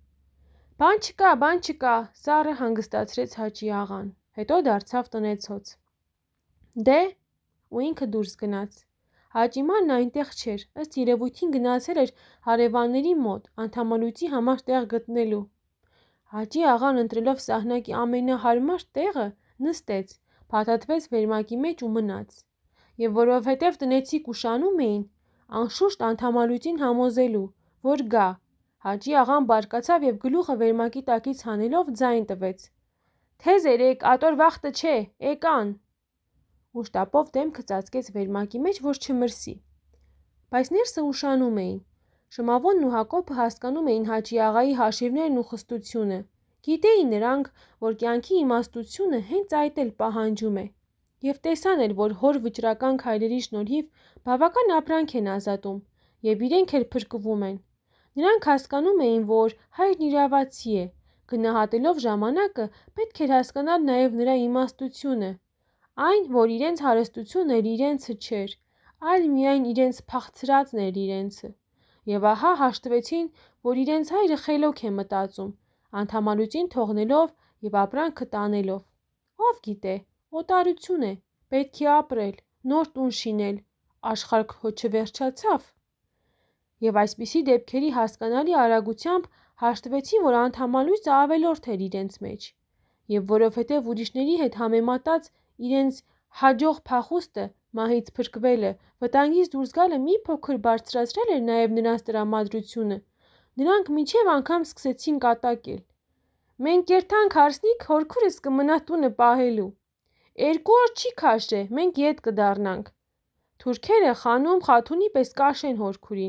«Բան չկա, բան չկա», սառը հանգստացրեց Հաճի աղան, հետո դարձավ տնեցոց։ «Դե՞», ու ինքը դուրս գնաց։ Հաճիմանն այնտեղ չէր, ըստ երևույթին գնացել էր հարևանների մոտ անդամալույցի համար տեղ գտնելու։ Հաճի աղան ընտրելով սահնակի ամենահարմար տեղը նստեց, փաթաթվեց վերմակի մեջ ու մնաց։ Եվ որովհետև տնեցիք ուշանում էին, անշուշտ անդամալույցին համոզելու, որ գա, Հաճի աղան բարկացավ և գլուխը վերմակի տակից հանելով ձայն տվեց. «Թեզ երեք, ատոր վախտը չէ, էկան»։ Ու շտապով դեմքը ծածկեց վերմակի մեջ, որ չմրսի։ Բայց ներսը ուշանում էին։ Շմավոնն ու Հակոբը հասկանում էին Հաճի աղայի հաշիվներն ու խստությունը։ Գիտեին նրանք, որ կյանքի իմաստությունը հենց այդ էլ պահանջում է։ Եվ տեսան էլ, որ հոր վճռական քայլերի շնորհիվ բավական ապրանք են ազատում, և իրենք էլ փրկվում են։ Նրանք հասկանում էին, որ հայրն իրավացի է։ Գնահատելով ժամանակը պետք էր հասկանալ նաև նրա իմաստությունը, այն, որ իրենց հարստությունն էլ իրենցը չէր, այլ միայն իրենց փախցրածն էր իրենցը։ Եվ ահա հաշտվեցին, որ իրենց հայրը խելոք է մտածում, անդամալույցին թողնելով և ապրանքը տանելով։ Ով գիտե, օտարություն է, պետք է ապրել, նոր տուն շինել, աշխարհ քո չվերջացավ։ Եվ այսպիսի դեպքերի հասկանալի արագությամբ հաշտվեցին, որ անդամալույցը ավելորդ էր իրենց մեջ, և որովհետև ուրիշների հետ համեմատած իրենց հաջող փախուստը, մահից փրկվելը, վտանգից դուրս գալը մի փոքր բարձրացրել էր նաև նրանց տրամադրությունը, նրանք մինչև անգամ սկսեցին կատակել. «Մենք կերթանք հարսնիք, հորքուրս կմնա տունը պահելու։ Երկու օր չի քաշե, մենք ետ կդառնանք։ Թուրքերը խանում խաթունի պես կաշեն հորքուրին։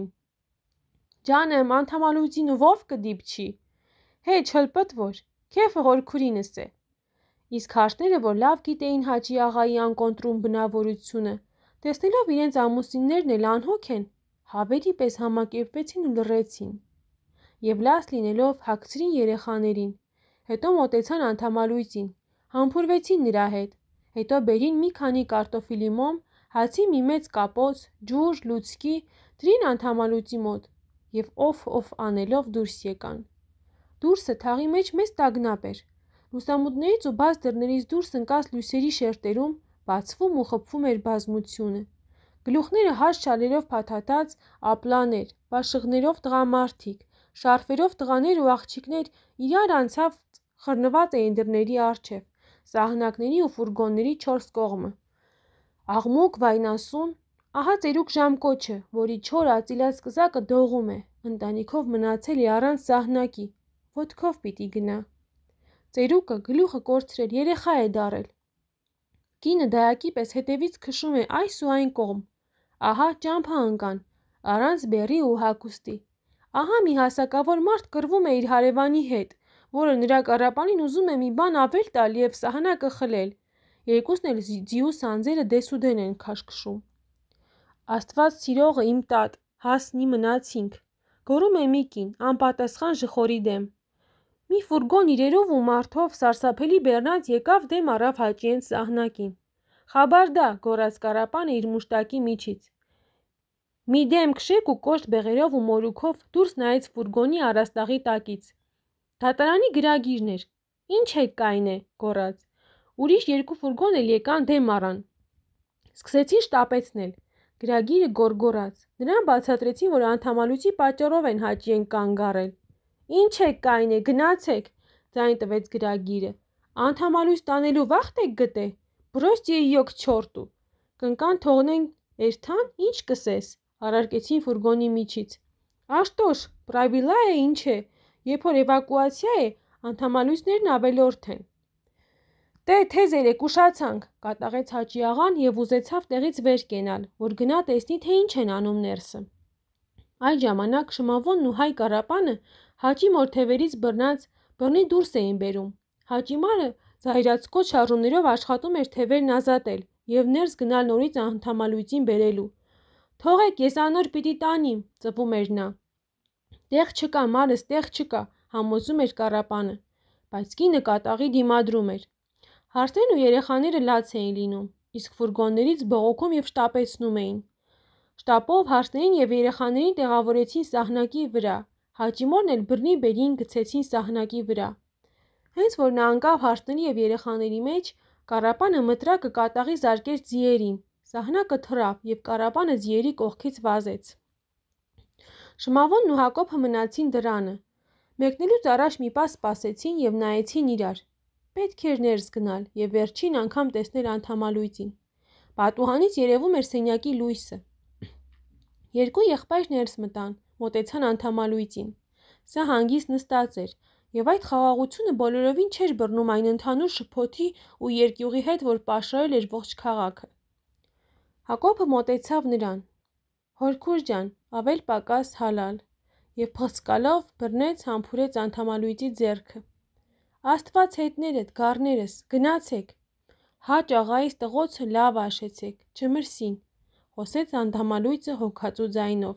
Ջանըմ, անդամալույցին ով կդիպչի։ Հե չլպտվոր, քեֆը հորքուրինս է»։ Իսկ հարսները, որ լավ գիտեին Հաճի աղայի անկոնտրում բնավորությունը, տեսնելով իրենց ամուսիններն էլ անհոգ են, հավերի պես համակերպվեցին ու լռեցին։ Եվ լաց լինելով հագցրին երեխաներին, հետո մոտեցան անդամալույցին, համբուրվեցին նրա հետ, հետո բերին մի քանի կարտոֆիլի մոմ, հացի մի մեծ կապոց, ջուր, լուցկի, դրին անդամալույցի մոտ և օֆ-օֆ անելով դուրս եկան։ Դուրսը թաղի մեջ մեծ տագնապ էր։ Լուսամուտներից ու բաց դռներից դուրս ընկած լույսերի շերտերում բացվում ու խփվում էր բազմությունը։ Գլուխները հաստ շալերով փաթաթած ապլաներ, բաշխեղներով տղամարդիկ, շարֆերով տղաներ ու աղջիկներ իրար անցավ խռնված էին դռների առջև, սահնակների ու ֆուրգոնների չորս կողմը։ Աղմուկ, վայնասուն, ահա ծերուկ ժամկոչը, որի չոր ածիլած կզակը դողում է, ընտանիքով մնացել է առանց սահնակի, ոտքով պիտի գնա։ Ծերուկը գլուխը կորցրել երեխա է դառել։ Կինը դայակի պես հետևից քշում է այս ու այն կողմ։ Ահա ճամփա ընկան, առանց բեռի ու հագուստի։ Ահա մի հասակավոր մարդ կռվում է իր հարևանի հետ, որը նրա կառապանին ուզում է մի բան ավել տալ և սահնակը խլել։ Երկուսն էլ ձիու սանձերը դեսուդեն են քաշքշում։ «Աստված սիրողը իմ տատ, հասնի մնացինք», գոռում է մի կին, անպատասխան ժխորի դեմ։ Մի ֆուրգոն իրերով ու մարդով սարսափելի բեռնած եկավ դեմ առավ Հաճի էն սահնակին։ «Խաբարդա», գոռաց կառապանը իր մուշտակի միջից։ Մի դեմ քշեք ու կոշտ բեղերով ու մորուքով դուրս նայեց ֆուրգոնի առաստաղի տակից։ Դատարանի գրագիրն էր։ «Ինչ եք կայնե», գոռաց։ Ուրիշ երկու ֆուրգոն էլ եկան դեմ առան։ Սկսեցին շտապեցնել։ Գրագիրը գոռգոռաց։ Նրան բացատրեցին, որ անդամալույցի պատճառով են Հաճիեն կանգ առել։ «Ինչ եք կայնե, գնացեք», ձայն տվեց գրագիրը։ «Անդամալույց տանելու վախտ եք գտե։ Բրոստի յոկ չորտու։ Կնկան թողնեն էրթան, ինչ կսես», առարկեցին ֆուրգոնի միջից։ «Աշտոշ, պրավիլա է, ինչ է, երբ որ էվակուացիա է, անդամալույցներն ավելորդ են»։ «Տե, թեզ երեք, ուշացանք», կատաղեց Հաճի աղան և ուզեցավ տեղից վեր կենալ, որ գնա տեսնի, թե ինչ են անում ներսը։ Այդ ժամանակ Շմավոնն ու Հայ կառապանը Հաճի մոր թևերից բռնած բռնի դուրս էին բերում։ Հաճիմարը զայրացկոտ շարժումներով աշխատում էր թևերն ազատել և ներս գնալ նորից անդամալույցին բերելու։ Թողեք, ես անոր պիտի տանիմ, ծվում էր նա։ Տեղ չկա, մարս, տեղ չկա, համոզում էր Կարապանը, բայց կինը կատաղի դիմադրում էր։ Հարսներն ու երեխաները լաց էին լինում, իսկ ֆուրգոններից բողոքում և շտապեցնում էին։ Շտապով հարսներին և երեխաներին տեղավորեցին սահնակի վրա, Հաճիմորն էլ բռնի բերին գցեցին սահնակի վրա։ Հենց որ նա ընկավ հարսների և երեխաների մեջ, Կարապանը մտրակը կատաղի զարկեց ձիերին, սահնակը թռավ և Կարապանը ձիերի կողքից վազեց։ Շմավոնն ու Հակոբը մնացին դռանը։ Մեկնելուց առաջ մի պահ սպասեցին և նայեցին իրար։ Պետք էր ներս գնալ և վերջին անգամ տեսնել անդամալույծին։ Պատուհանից երևում էր սենյակի լույսը։ Երկու եղբայր ներս մտան, մոտեցան անդամալույծին։ Սա հանգիստ նստած էր, և այդ խաղաղությունը բոլորովին չէր բռնում այն ընդհանուր շփոթի ու երկյուղի հետ, որ պաշարել էր ողջ քաղաքը։ Հակոբը մոտեցավ նրան. «Հորքուր ջան, ավել պակաս հալալ» և փղծկալով բռնեց համբուրեց անդամալույծի ձեռքը։ «Աստված հետներդ, գառներս, գնացեք, Հաճ աղայիս տղոցը լավ աշեցեք, չմրսին», խոսեց անդամալույծը հոգածու ձայնով։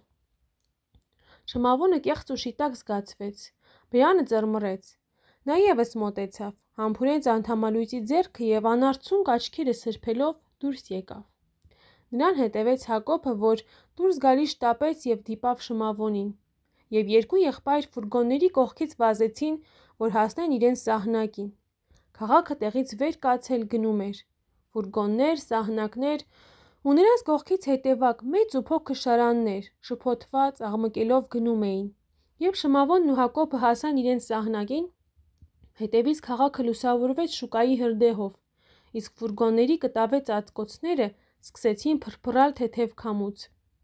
Շմավոնը կեղծ ու շիտակ զգացվեց, բերանը ծռմռեց։ Նա ևս մոտեցավ, համբուրեց անդամալույծի ձեռքը և անարցունք աչքերը սրբելով դուրս եկավ։ Նրան հետևեց Հակոբը, որ դուրս գալիս շտապեց և դիպավ Շմավոնին, և երկու եղբայր ֆուրգոնների կողքից վազեցին, որ հասնեն իրենց սահնակին։ Քաղաքը տեղից վեր կացել գնում էր։ Ֆուրգոններ, սահնակներ ու նրանց կողքից հետևակ մեծ ու փոքր շարաններ, շփոթված, աղմկելով գնում էին։ Երբ Շմավոնն ու Հակոբը հասան իրենց սահնակին, հետևից քաղաքը լուսավորվեց շուկայի հրդեհով, իսկ ֆուրգոնների կտավե ծածկոցները սկսեցին փրփռալ թեթև քամուց։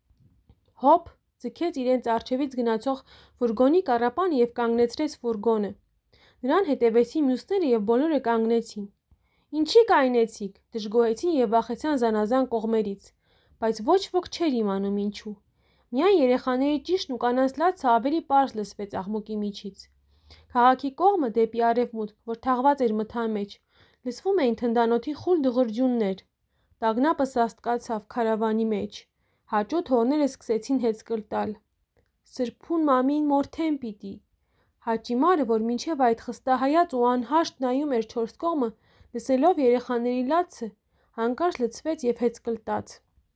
Հոп, ձգեց իրենց առջևից գնացող ֆուրգոնի Կարապանը և կանգնեցրեց ֆուրգոնը։ Նրան հետևեցին մյուսները և բոլորը կանգնեցին։ «Ինչի կայնեցիք», դժգոհեցին և վախեցան զանազան կողմերից, բայց ոչ ոք չէր իմանում ինչու։ Միայն երեխաների ճիշտն ու կանանց լացը ավելի պարզ լսվեց աղմուկի միջից։ Քաղաքի կողմը, դեպի արևմուտք, որ թաղված էր մթան մեջ, լսվում էին թնդանոթի խուլ դղրդյուններ։ Տագնապը սաստկացավ քարավանի մեջ։ Հաճոտ հողները սկսեցին հեծկլ տալ։ «Սրբուն մամին մորթեն պիտի»։ Հաճիմարը, որ մինչև այդ խստահայաց ու անհաշտ նայում էր չորս կողմը, լսելով երեխաների լացը, հանկարծ լցվեց և հեծկլ տաց։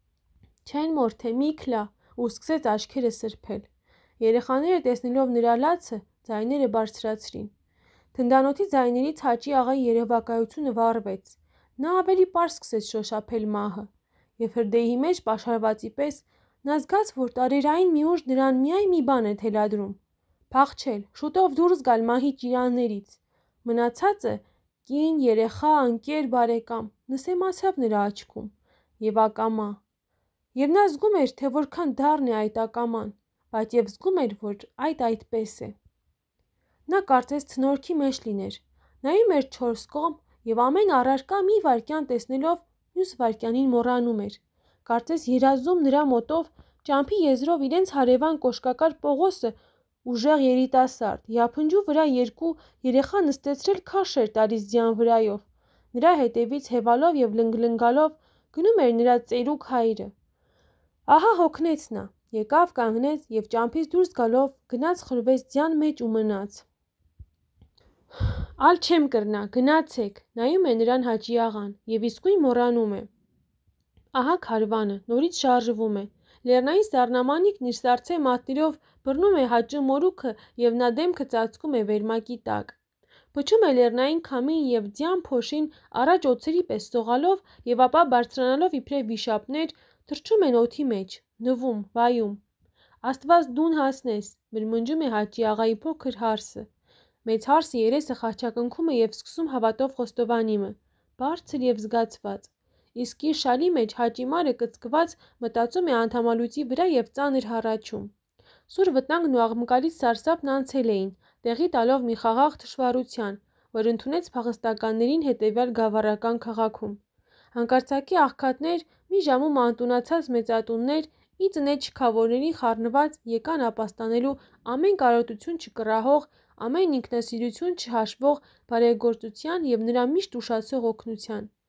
«Չեն մորթե, մի քլա», ու սկսեց աչքերը սրբել։ Երեխաները տեսնելով նրա լացը, ձայները բարձրացրին։ Թնդանոթի ձայներից Հաճի աղայի երևակայությունը վառվեց։ Նա ավելի պարզ սկսեց շոշափել մահը, և հրդեհի մեջ պաշարվածի պես նա զգաց, որ տարերային մի ուժ նրան միայն մի բան է թելադրում՝ փախչել, շուտով դուրս գալ մահի ճիրաններից։ Մնացածը՝ կին, երեխա, ընկեր, բարեկամ, նսեմացավ նրա աչքում, և ակամա։ Եվ նա զգում էր, թե որքան դառն է այդ ակաման, բայց և զգում էր, որ այդ այդպես է։ Նա կարծես ցնորքի մեջ լիներ, նայում էր չորս կողմ և ամեն առարկա մի վայրկյան տեսնելով մյուս վայրկյանին մոռանում էր։ Կարծես երազում նրա մոտով ճամփի եզրով իրենց հարևան կոշկակար Պողոսը ուժեղ երիտասարդ, յափնջու վրա երկու երեխա նստեցրել քարշ էր տալիս ձյան վրայով, նրա հետևից հևալով և լնգլնգալով գնում էր նրա ծերուկ հայրը։ Ահա հոգնեց նա, եկավ կանգնեց և ճամփից դուրս գալով գնաց խրվեց ձյան մեջ ու մնաց։ «Ալ չեմ կրնա, գնացեք», նայում է նրան Հաճի աղան և իսկույն մոռանում է։ Ահա քարվանը նորից շարժվում է։ Լեռնային սառնամանիքն իր սառցե մատներով բռնում է Հաճու մորուքը և նա դեմքը ծածկում է վերմակի տակ։ Փչում է լեռնային քամին և ձյան փոշին առաջ օձերի պես սողալով և ապա բարձրանալով իբրև վիշապներ թռչում են օդի մեջ, նվում, վայում։ «Աստված դուն հասնես», մրմնջում է Հաճի աղայի փոքր հարսը։ Մեծ հարսը երեսը խաչակնքում է և սկսում հավատով խոստովանիմը, բարձր և զգացված։ Իսկ իր շալի մեջ Հաճիմարը կծկված մտածում է անդամալույծի վրա և ծանր հառաչում։ Սուր վտանգն ու աղմկալից սարսափն անցել էին, տեղի տալով մի խաղաղ թշվառության, որ ընդունեց փախստականներին հետևյալ գավառական քաղաքում։ Հանկարծակի աղքատներ, մի ժամում անտունացած մեծատուններ, ի ծնե չքավորներին խառնված եկան ապաստանելու ամեն կարոտություն չկռահող, ամեն ինքնասիրություն չհաշվող բարեգործության և նրա միշտ ուշացող օգնության։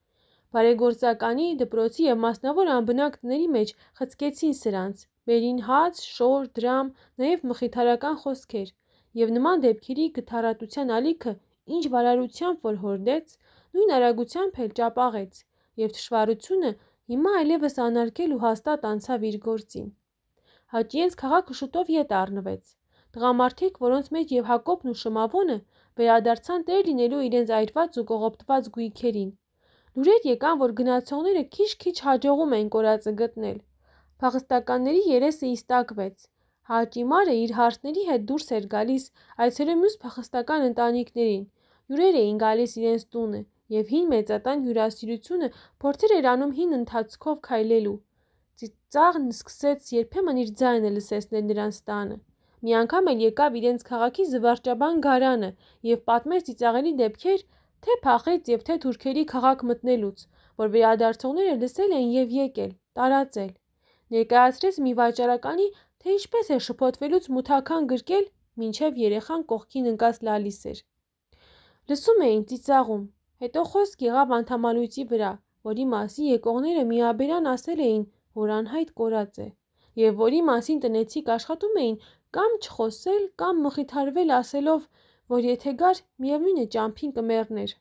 Բարեգործականի, դպրոցի և մասնավոր անբնակ տների մեջ խցկեցին սրանց, բերին հաց, շոր, դրամ, նաև մխիթարական խոսքեր, և նման դեպքերի գթառատության ալիքը ինչ վարարությամբ որ հորդեց, նույն արագությամբ էլ ճապաղեց, և թշվառությունը հիմա այլևս անարգել ու հաստատ անցավ իր գործին։ Հաճիենց քաղաքը շուտով ետ առնվեց։ Տղամարդիկ, որոնց մեջ և Հակոբն ու Շմավոնը վերադարձան տեր լինելու իրենց այրված ու կողոպտված գույքերին։ Լուրեր եկան, որ գնացողները քիչ-քիչ հաջողում էին կորածը գտնել։ Փախստականների երեսը իստակվեց։ Հաճիմարը իր հարսների հետ դուրս էր գալիս այցելում մյուս փախստական ընտանիքներին, հյուրեր էին գալիս իրենց տունը, և հին մեծատան հյուրասիրությունը փորձեր էր անում հին ընթացքով քայլելու։ Ծիծաղն սկսեց երբեմն իր ձայնը լսեցնել նրանց տանը։ Մի անգամ էլ եկավ իրենց քաղաքի զվարճաբան գարանը և պատմեց ծիծաղելի դեպքեր թե փախեց և թե թուրքերի քաղաք մտնելուց, որ վերադարձողները լսել էին և եկել, տարածել։ Ներկայացրեց մի վաճառականի, թե ինչպես է շփոթվելուց մութաքան գրկել, մինչև երեխան կողքին ընկած լալիս էր։ Լսում էին, ծիծաղում, հետո խոսք եղավ անդամալույծի վրա, որի մասի եկողները միաբերան ասել էին, որ անհայտ կորած է, և որի մասին տնեցիք աշխատում էին կամ չխոսել, կամ մխիթարվել ասելով, որ եթե գար, միևնույն է ճամփին կմեռներ։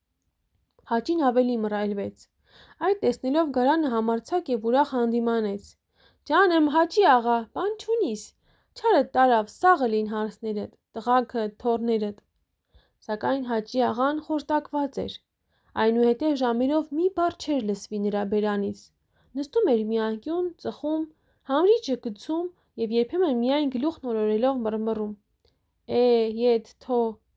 Հաճին ավելի մռայլվեց։ Այդ տեսնելով գարանը համարձակ և ուրախ հանդիմանեց. «Ջանեմ Հաճի աղա, բան չունիս, չարդ տարավ, սաղը լին հարսներդ, տղաքդ, թոռներդ»։ Սակայն Հաճի աղան խորտակված էր։ Այնուհետև ժամերով մի բառ չէր լսվի նրա բերանից։ Նստում էր մի անկյուն, ծխում, համրիչը գցում և երբեմն միայն գլուխն օրորելով մռմռում. «Է, եթ, թո»։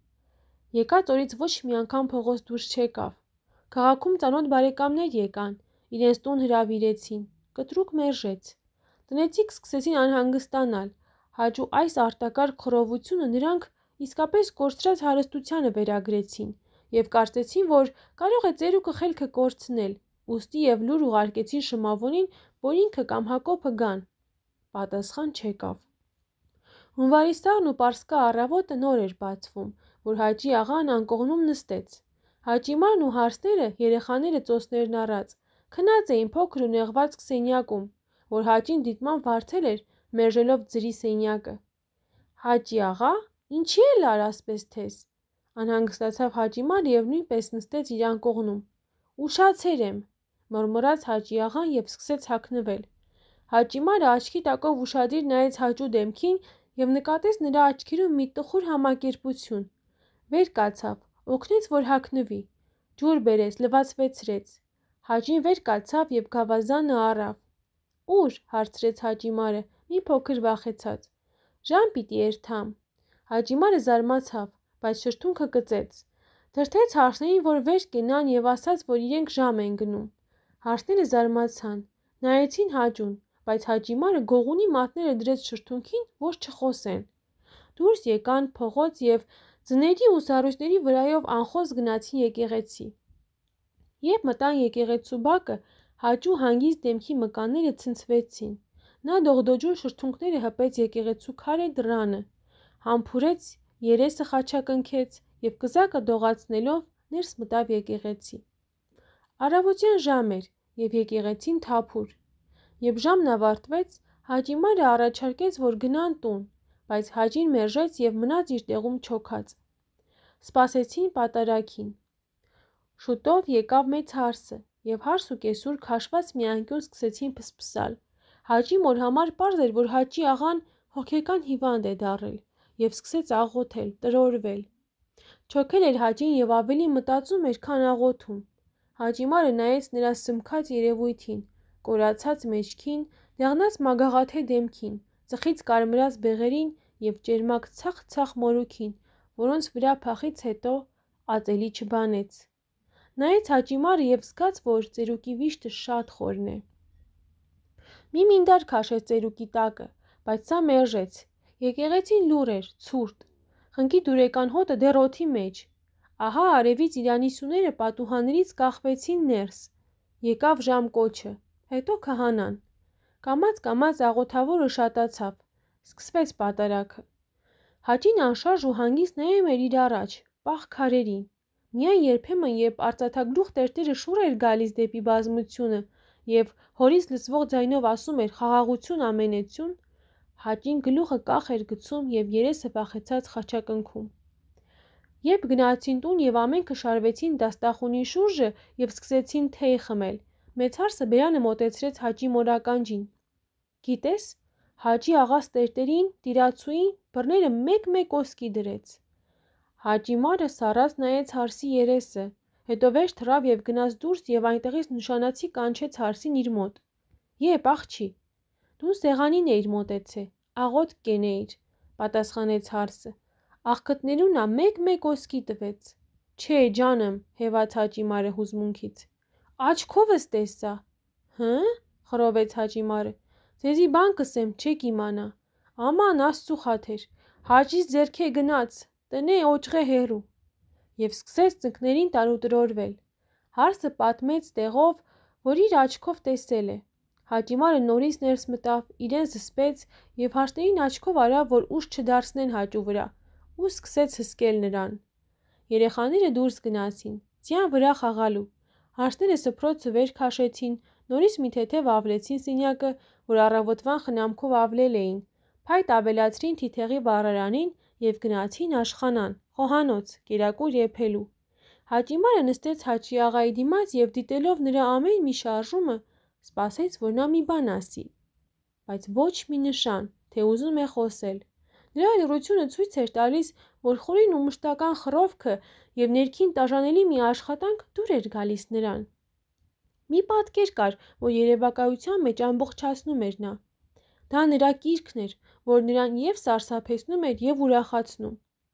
Եկած օրից ոչ մի անգամ փողոց դուրս չեկավ։ Քաղաքում ծանոթ բարեկամներ եկան, իրենց տուն հրավիրեցին, կտրուկ մերժեց։ Տնեցիք սկսեցին անհանգստանալ, Հաճու այս արտակարգ խռովությունը նրանք իսկապես կորցրած հարստությանը վերագրեցին և կարծեցին, որ կարող է ծերուկը խելքը կորցնել, ուստի և լուր ուղարկեցին Շմավոնին, որ ինքը կամ Հակոբը գան։ Պատասխան չեկավ։ Հունվարի սաղն ու պարսկա առավոտը նոր էր բացվում, որ Հաճի աղան անկողնում նստեց։ Հաճիմարն ու հարսները, երեխաները ծոցներն առած, քնած էին փոքր ու նեղված սենյակում, որ Հաճին դիտմամբ վարձել էր, մերժելով ձրի սենյակը։ «Հաճի աղա, ինչի էլ ար ասպես թես», անհանգստացավ Հաճիմարը և նույնպես նստեց իր անկողնում։ «Ուշացել եմ», մռմռաց Հաճի աղան և սկսեց հագնվել։ Հաճիմարը աչքի տակով ուշադիր նայեց Հաճու դեմքին և նկատեց նրա աչքերում մի տխուր համակերպություն։ Վեր կացավ, օգնեց, որ հագնվի, ջուր բերեց, լվացվեցրեց։ Հաճին վեր կացավ և գավազանը առավ։ «Ու՞ր», հարցրեց Հաճիմարը, մի փոքր վախեցած։ «Ժամ պիտի էրթամ»։ Հաճիմարը զարմացավ, բայց շրթունքը կծեց։ Դրդեց հարսներին, որ վեր կենան և ասաց, որ իրենք ժամ են գնում։ Հարսները զարմացան, նայեցին Հաճուն, բայց Հաճիմարը գողունի մատները դրեց շրթունքին, որ չխոսեն։ Դուրս եկան փողոց և ձների ու սառույցների վրայով անխոս գնացին եկեղեցի։ Երբ մտան եկեղեցու բակը, Հաճու հանգիստ դեմքի մկանները ցնցվեցին։ Նա դողդոջուն շրթունքները հպեց եկեղեցու քարե դռանը, համբուրեց, երեսը խաչակնքեց և կզակը դողացնելով ներս մտավ եկեղեցի։ Առավոտյան ժամ էր և եկեղեցին թափուր։ Երբ ժամն ավարտվեց, Հաճիմարը առաջարկեց, որ գնան տուն, բայց Հաճին մերժեց և մնաց իր տեղում չոքած։ Սպասեցին պատարագին։ Շուտով եկավ մեծ հարսը, և հարս ու կեսուր քաշված մի անկյուն սկսեցին փսփսալ։ Հաճի մոր համար պարզ էր, որ Հաճի աղան հոգեկան հիվանդ է դառել և սկսեց աղոթել, տրորվել։ Չոքել էր Հաճին և ավելի մտածում էր, քան աղոթում։ Հաճիմարը նայեց նրա սմքած երևույթին, կորացած մեջքին, դեղնած մագաղաթե դեմքին, ծխից կարմրած բեղերին և ճերմակ ցախ-ցախ մորուքին, որոնց վրա փախից հետո ածելի չբանեց։ Նայեց Հաճիմարը և զգաց, որ ծերուկի վիշտը շատ խորն է։ Մի մինդար քաշեց ծերուկի տակը, բայց սա մերժեց։ Եկեղեցին լուռ էր, ցուրտ։ Խնկի դուրեկան հոտը դեռ օդի մեջ։ Ահա արևից իրանի սյուները պատուհաններից կախվեցին ներս։ Եկավ ժամ կոչը, հետո քահանան։ Կամաց-կամաց աղոթավորը շատացավ։ Սկսվեց պատարագը։ Հաճին անշարժ ու հանգիստ նայում էր իր առաջ, պաղ քարերին։ Միայն երբեմն, երբ արծաթագլուխ տերտերը շուռ էր գալիս դեպի բազմությունը և հորից լսվող ձայնով ասում էր «խաղաղություն ամենեցուն», Հաճին գլուխը կախ էր գցում և երեսը վախեցած խաչակնքում։ Երբ գնացին տուն և ամենքը շարվեցին դաստախունի շուրջը և սկսեցին թեյ խմել, մեծ հարսը բերանը մոտեցրեց Հաճի մորականջին։ «Գիտես, Հաճի աղաս տերտերին, տիրացուին, բռները մեկ-մեկ ոսկի դրեց»։ Հաճի մարը սառած նայեց հարսի երեսը, հետո վեր թռավ և գնաց դուրս և այնտեղից նշանացի կանչեց հարսին իր մոտ։ «Եփ, աղջի, դու սեղանին էիր մոտեցե, աղոթք կենեիր», պատասխանեց հարսը։ «Աղքտներուն ա մեկ-մեկ ոսկի տվեց»։ «Չէ, ջանըմ», հևաց Հաճի մարը հուզմունքից։ «Աչքովս տեսա»։ «Հը՞», խռովեց Հաճի մարը։ «Ձեզի բան կսեմ, չեք իմանա»։ «Աման, Աստծու խաթեր, Հաճիս ձեռքե գնաց, տնե օճղե հեռու»։ Եվ սկսեց ծնկներին տարուտրորվել։ Հարսը պատմեց տեղով, որ իր աչքով տեսել է։ Հաճի մարը նորից ներս մտավ, իրեն զսպեց և հարսներին աչքով արավ, որ ուժ չդարձնեն Հաճու վրա, ու սկսեց հսկել նրան։ Երեխաները դուրս գնացին, ձյան վրա խաղալու։ Հարսները սփռոցը վեր քաշեցին, նորից մի թեթև ավլեցին սենյակը, որ առավոտվան խնամքով ավլել էին, փայտ ավելացրին թիթեղի վառարանին և գնացին աշխանան, խոհանոց, կերակուր եփելու։ Հաճի մարը նստեց Հաճի աղայի դիմաց և դիտելով նրա ամեն մի շարժումը, սպասեց, որ նա մի բան ասի, բայց ոչ մի նշան, թե ուզում է խոսել։ Նրա լռությունը ցույց էր տալիս, որ խորին ու մշտական խռովքը և ներքին տաժանելի մի աշխատանք դուր էր գալիս նրան։ Մի պատկեր կար, որ երևակայության մեջ ամբողջացնում էր նա։ Դա նրա կիրքն էր, որ նրան և սարսափեցնում էր, և ուրախացնում։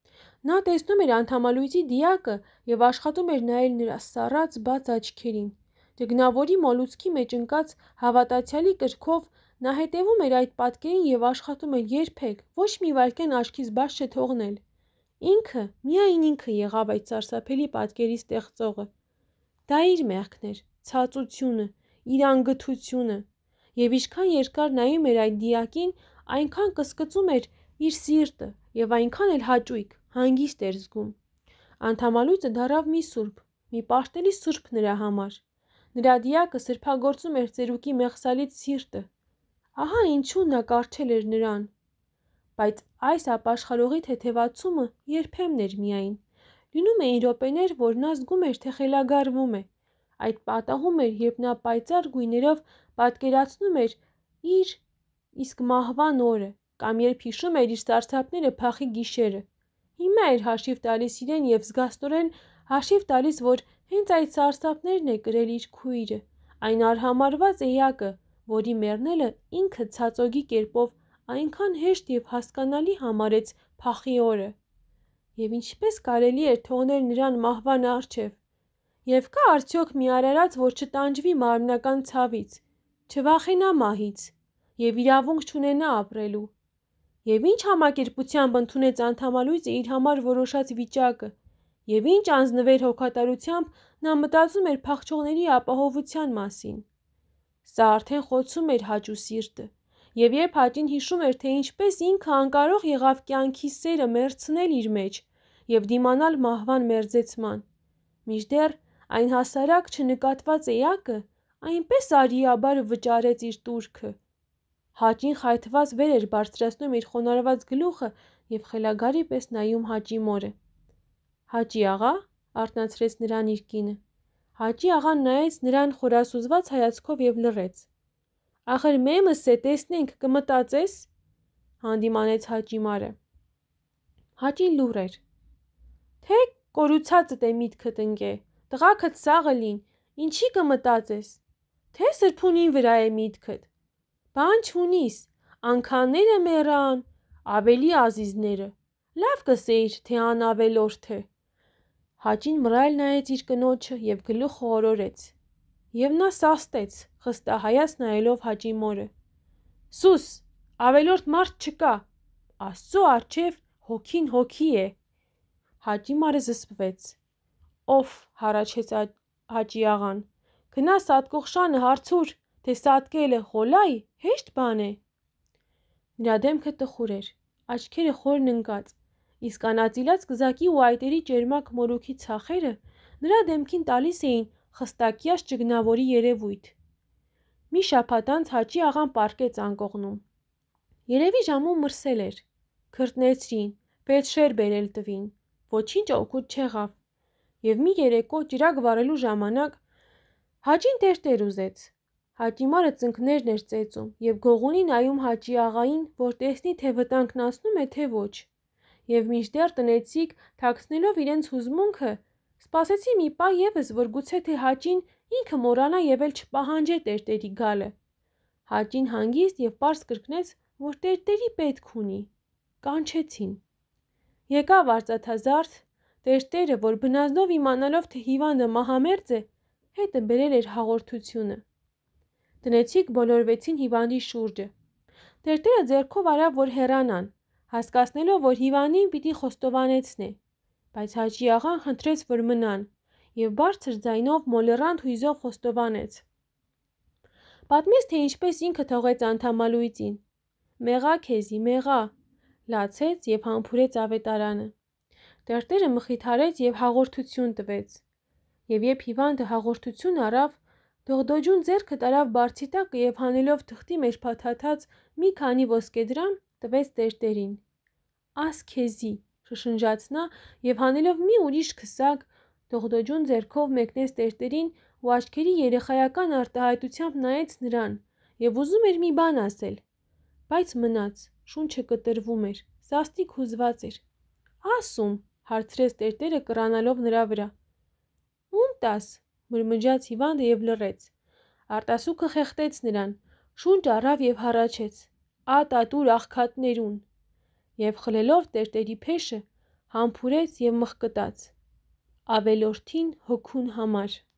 Նա տեսնում էր անդամալույծի դիակը և աշխատում էր նայել նրա սառած բաց աչքերին։ Ճգնավորի մոլուցքի մեջ ընկած հավատացյալի կրքով նա հետևում էր այդ պատկերին և աշխատում էր երբեք ոչ մի վայրկյան աչքից բաց չթողնել։ Ինքը, միայն ինքը եղավ այդ սարսափելի պատկերի ստեղծողը։ Դա իր մեղքն էր, ցածությունը, իր անգթությունը։ Եվ ինչքան երկար նայում էր այդ դիակին, այնքան կսկծում էր իր սիրտը և այնքան էլ հաճույք, հանգիստ էր զգում։ Անդամալույծը դառավ մի սուրբ, մի պաշտելի սուրբ նրա համար։ Նրա դիակը սրբագործում էր ծերուկի մեղսալից սիրտը։ Ահա ինչու նա կառչել էր նրան։ Բայց այս ապաշխարողի թեթևացումը երբեմն էր միայն։ Լինում էին րոպեներ, որ նա զգում էր, թե խելագարվում է։ Այդ պատահում էր, երբ նա պայծառ գույներով պատկերացնում էր իր իսկ մահվան օրը, կամ երբ հիշում էր իր սարսափները փախի գիշերը։ Հիմա էր հաշիվ տալիս իրեն և զգաստորեն հաշիվ տալիս, որ հենց այդ սարսափներն է կրել իր քույրը, այն արհամարհված էակը, որի մեռնելը ինքը ցածոգի կերպով այնքան հեշտ և հասկանալի համարեց փախի օրը։ Եվ ինչպես կարելի էր թողնել նրան մահվան առջև։ Եվ կա արդյոք մի արարած, որ չտանջվի մարմնական ցավից, չվախենա մահից և իրավունք չունենա ապրելու։ Եվ ինչ համակերպությամբ ընդունեց անդամալույծը իր համար որոշած վիճակը, և ինչ անձնվեր հոգատարությամբ նա մտածում էր փախչողների ապահովության մասին։ Սա արդեն խոցում էր Հաճու սիրտը, և երբ Հաճին հիշում էր, թե ինչպես ինքը անկարող եղավ կյանքի սերը մեռցնել իր մեջ և դիմանալ մահվան մերձեցման, մինչդեռ այն հասարակ չնկատված էակը այնպես արիաբար վճարեց իր տուրքը։ Հաճին խայթված վեր էր բարձրացնում իր խոնարհված գլուխը և խելագարի պես նայում Հաճի մորը։ «Հաճի աղա», արթնացրեց նրան իր կինը։ Հաճի աղան նայեց նրան խորասուզված հայացքով և լռեց։ «Ախր մեմս է, տեսնենք, կմտածես», հանդիմանեց Հաճի մարը։ Հաճին լուռ էր։ «Թե կորուցածդ է միտքդ ընկե, տղաքդ սաղը լին, ինչի կմտածես, թե սրբունին վրա է միտքդ, բան չունիս, անքանները մեռան, ավելի ազիզները, լավ կսեիր, թե անավելորդ է»։ Հաճին մռայլ նայեց իր կնոջը և գլուխը օրորեց։ Եվ նա սաստեց, խստահայաց նայելով Հաճի մորը։ «Սուս, ավելորդ մարդ չկա, Աստծո առջև հոգին հոգի է»։ Հաճի մարը զսպվեց։ «Օֆ», հառաչեց Հաճի աղան, «գնա Սատկողշանը հարցուր, թե սատկելը խոլա՞յ, հեշտ բան է»։ Նրա դեմքը տխուր էր, աչքերը խորն ընկած, իսկ անածիլած կզակի ու այտերի ճերմակ մորուքի ցախերը նրա դեմքին տալիս էին խստակյաց ճգնավորի երևույթ։ Մի շաբաթ անց Հաճի աղան պառկեց անկողնում։ Երևի ժամում մրսել էր։ Քրտնեցրին, ֆելդշեր բերել տվին, ոչինչ օգուտ չեղավ։ Եվ մի երեկո ճիրակ վառելու ժամանակ Հաճին տերտեր ուզեց։ Հաճի մորը ծնկներն էր ծեծում և գողունի նայում Հաճի աղային, որ տեսնի, թե վտանգն անցնում է, թե ոչ։ Եվ մինչդեռ տնեցիք, թաքցնելով իրենց հուզմունքը, սպասեցի մի պահ ևս, որ գուցե թե Հաճին ինքը մոռանա և էլ չպահանջե տերտերի գալը։ Հաճին հանգիստ և պարզ կրկնեց, որ տերտերի պետք ունի։ Կանչեցին։ Եկավ արծաթազարդ, տերտերը, որ բնազդով իմանալով, թե հիվանդը մահամերձ է, հետը բերել էր հաղորդությունը։ Տնեցիք բոլորվեցին հիվանդի շուրջը։ Տերտերը ձեռքով արավ, որ հեռանան, հասկացնելով, որ հիվանդին պիտի խոստովանեցնե, բայց Հաճի աղան խնդրեց, որ մնան, և բարձր ձայնով մոլեռանդ հույզով խոստովանեց։ Պատմեց, թե ինչպես ինքը թողեց անդամալույծին։ Մեղա քեզի, մեղա, լացեց և համբուրեց ավետարանը։ Տերտերը մխիթարեց և հաղորդություն տվեց։ Եվ երբ հիվանդը հաղորդություն առավ, դողդոջուն ձեռքը տարավ բարձի տակը և հանելով թղթի մեջ փաթաթած մի քանի ոսկեդրամ, տվեց տերտերին։ Աս քեզի, շշնջաց նա և հանելով մի ուրիշ քսակ, դողդոջուն ձեռքով մեկնեց տերտերին ու աչքերի երեխայական արտահայտությամբ նայեց նրան և ուզում էր մի բան ասել, բայց մնաց, շունչը կտրվում էր, սաստիկ հուզված էր։ Ասում, հարցրեց տերտերը կռանալով նրա վրա։ Ում տաս, մրմնջաց հիվանդը և լռեց։ Արտասուքը խեղդեց նրան, շունչ առավ և հառաչեց. Ատ ատուր աղքատներուն, և խլելով տերտերի փեշը, համբուրեց և մղկտաց. ավելորդին հոգուն համար։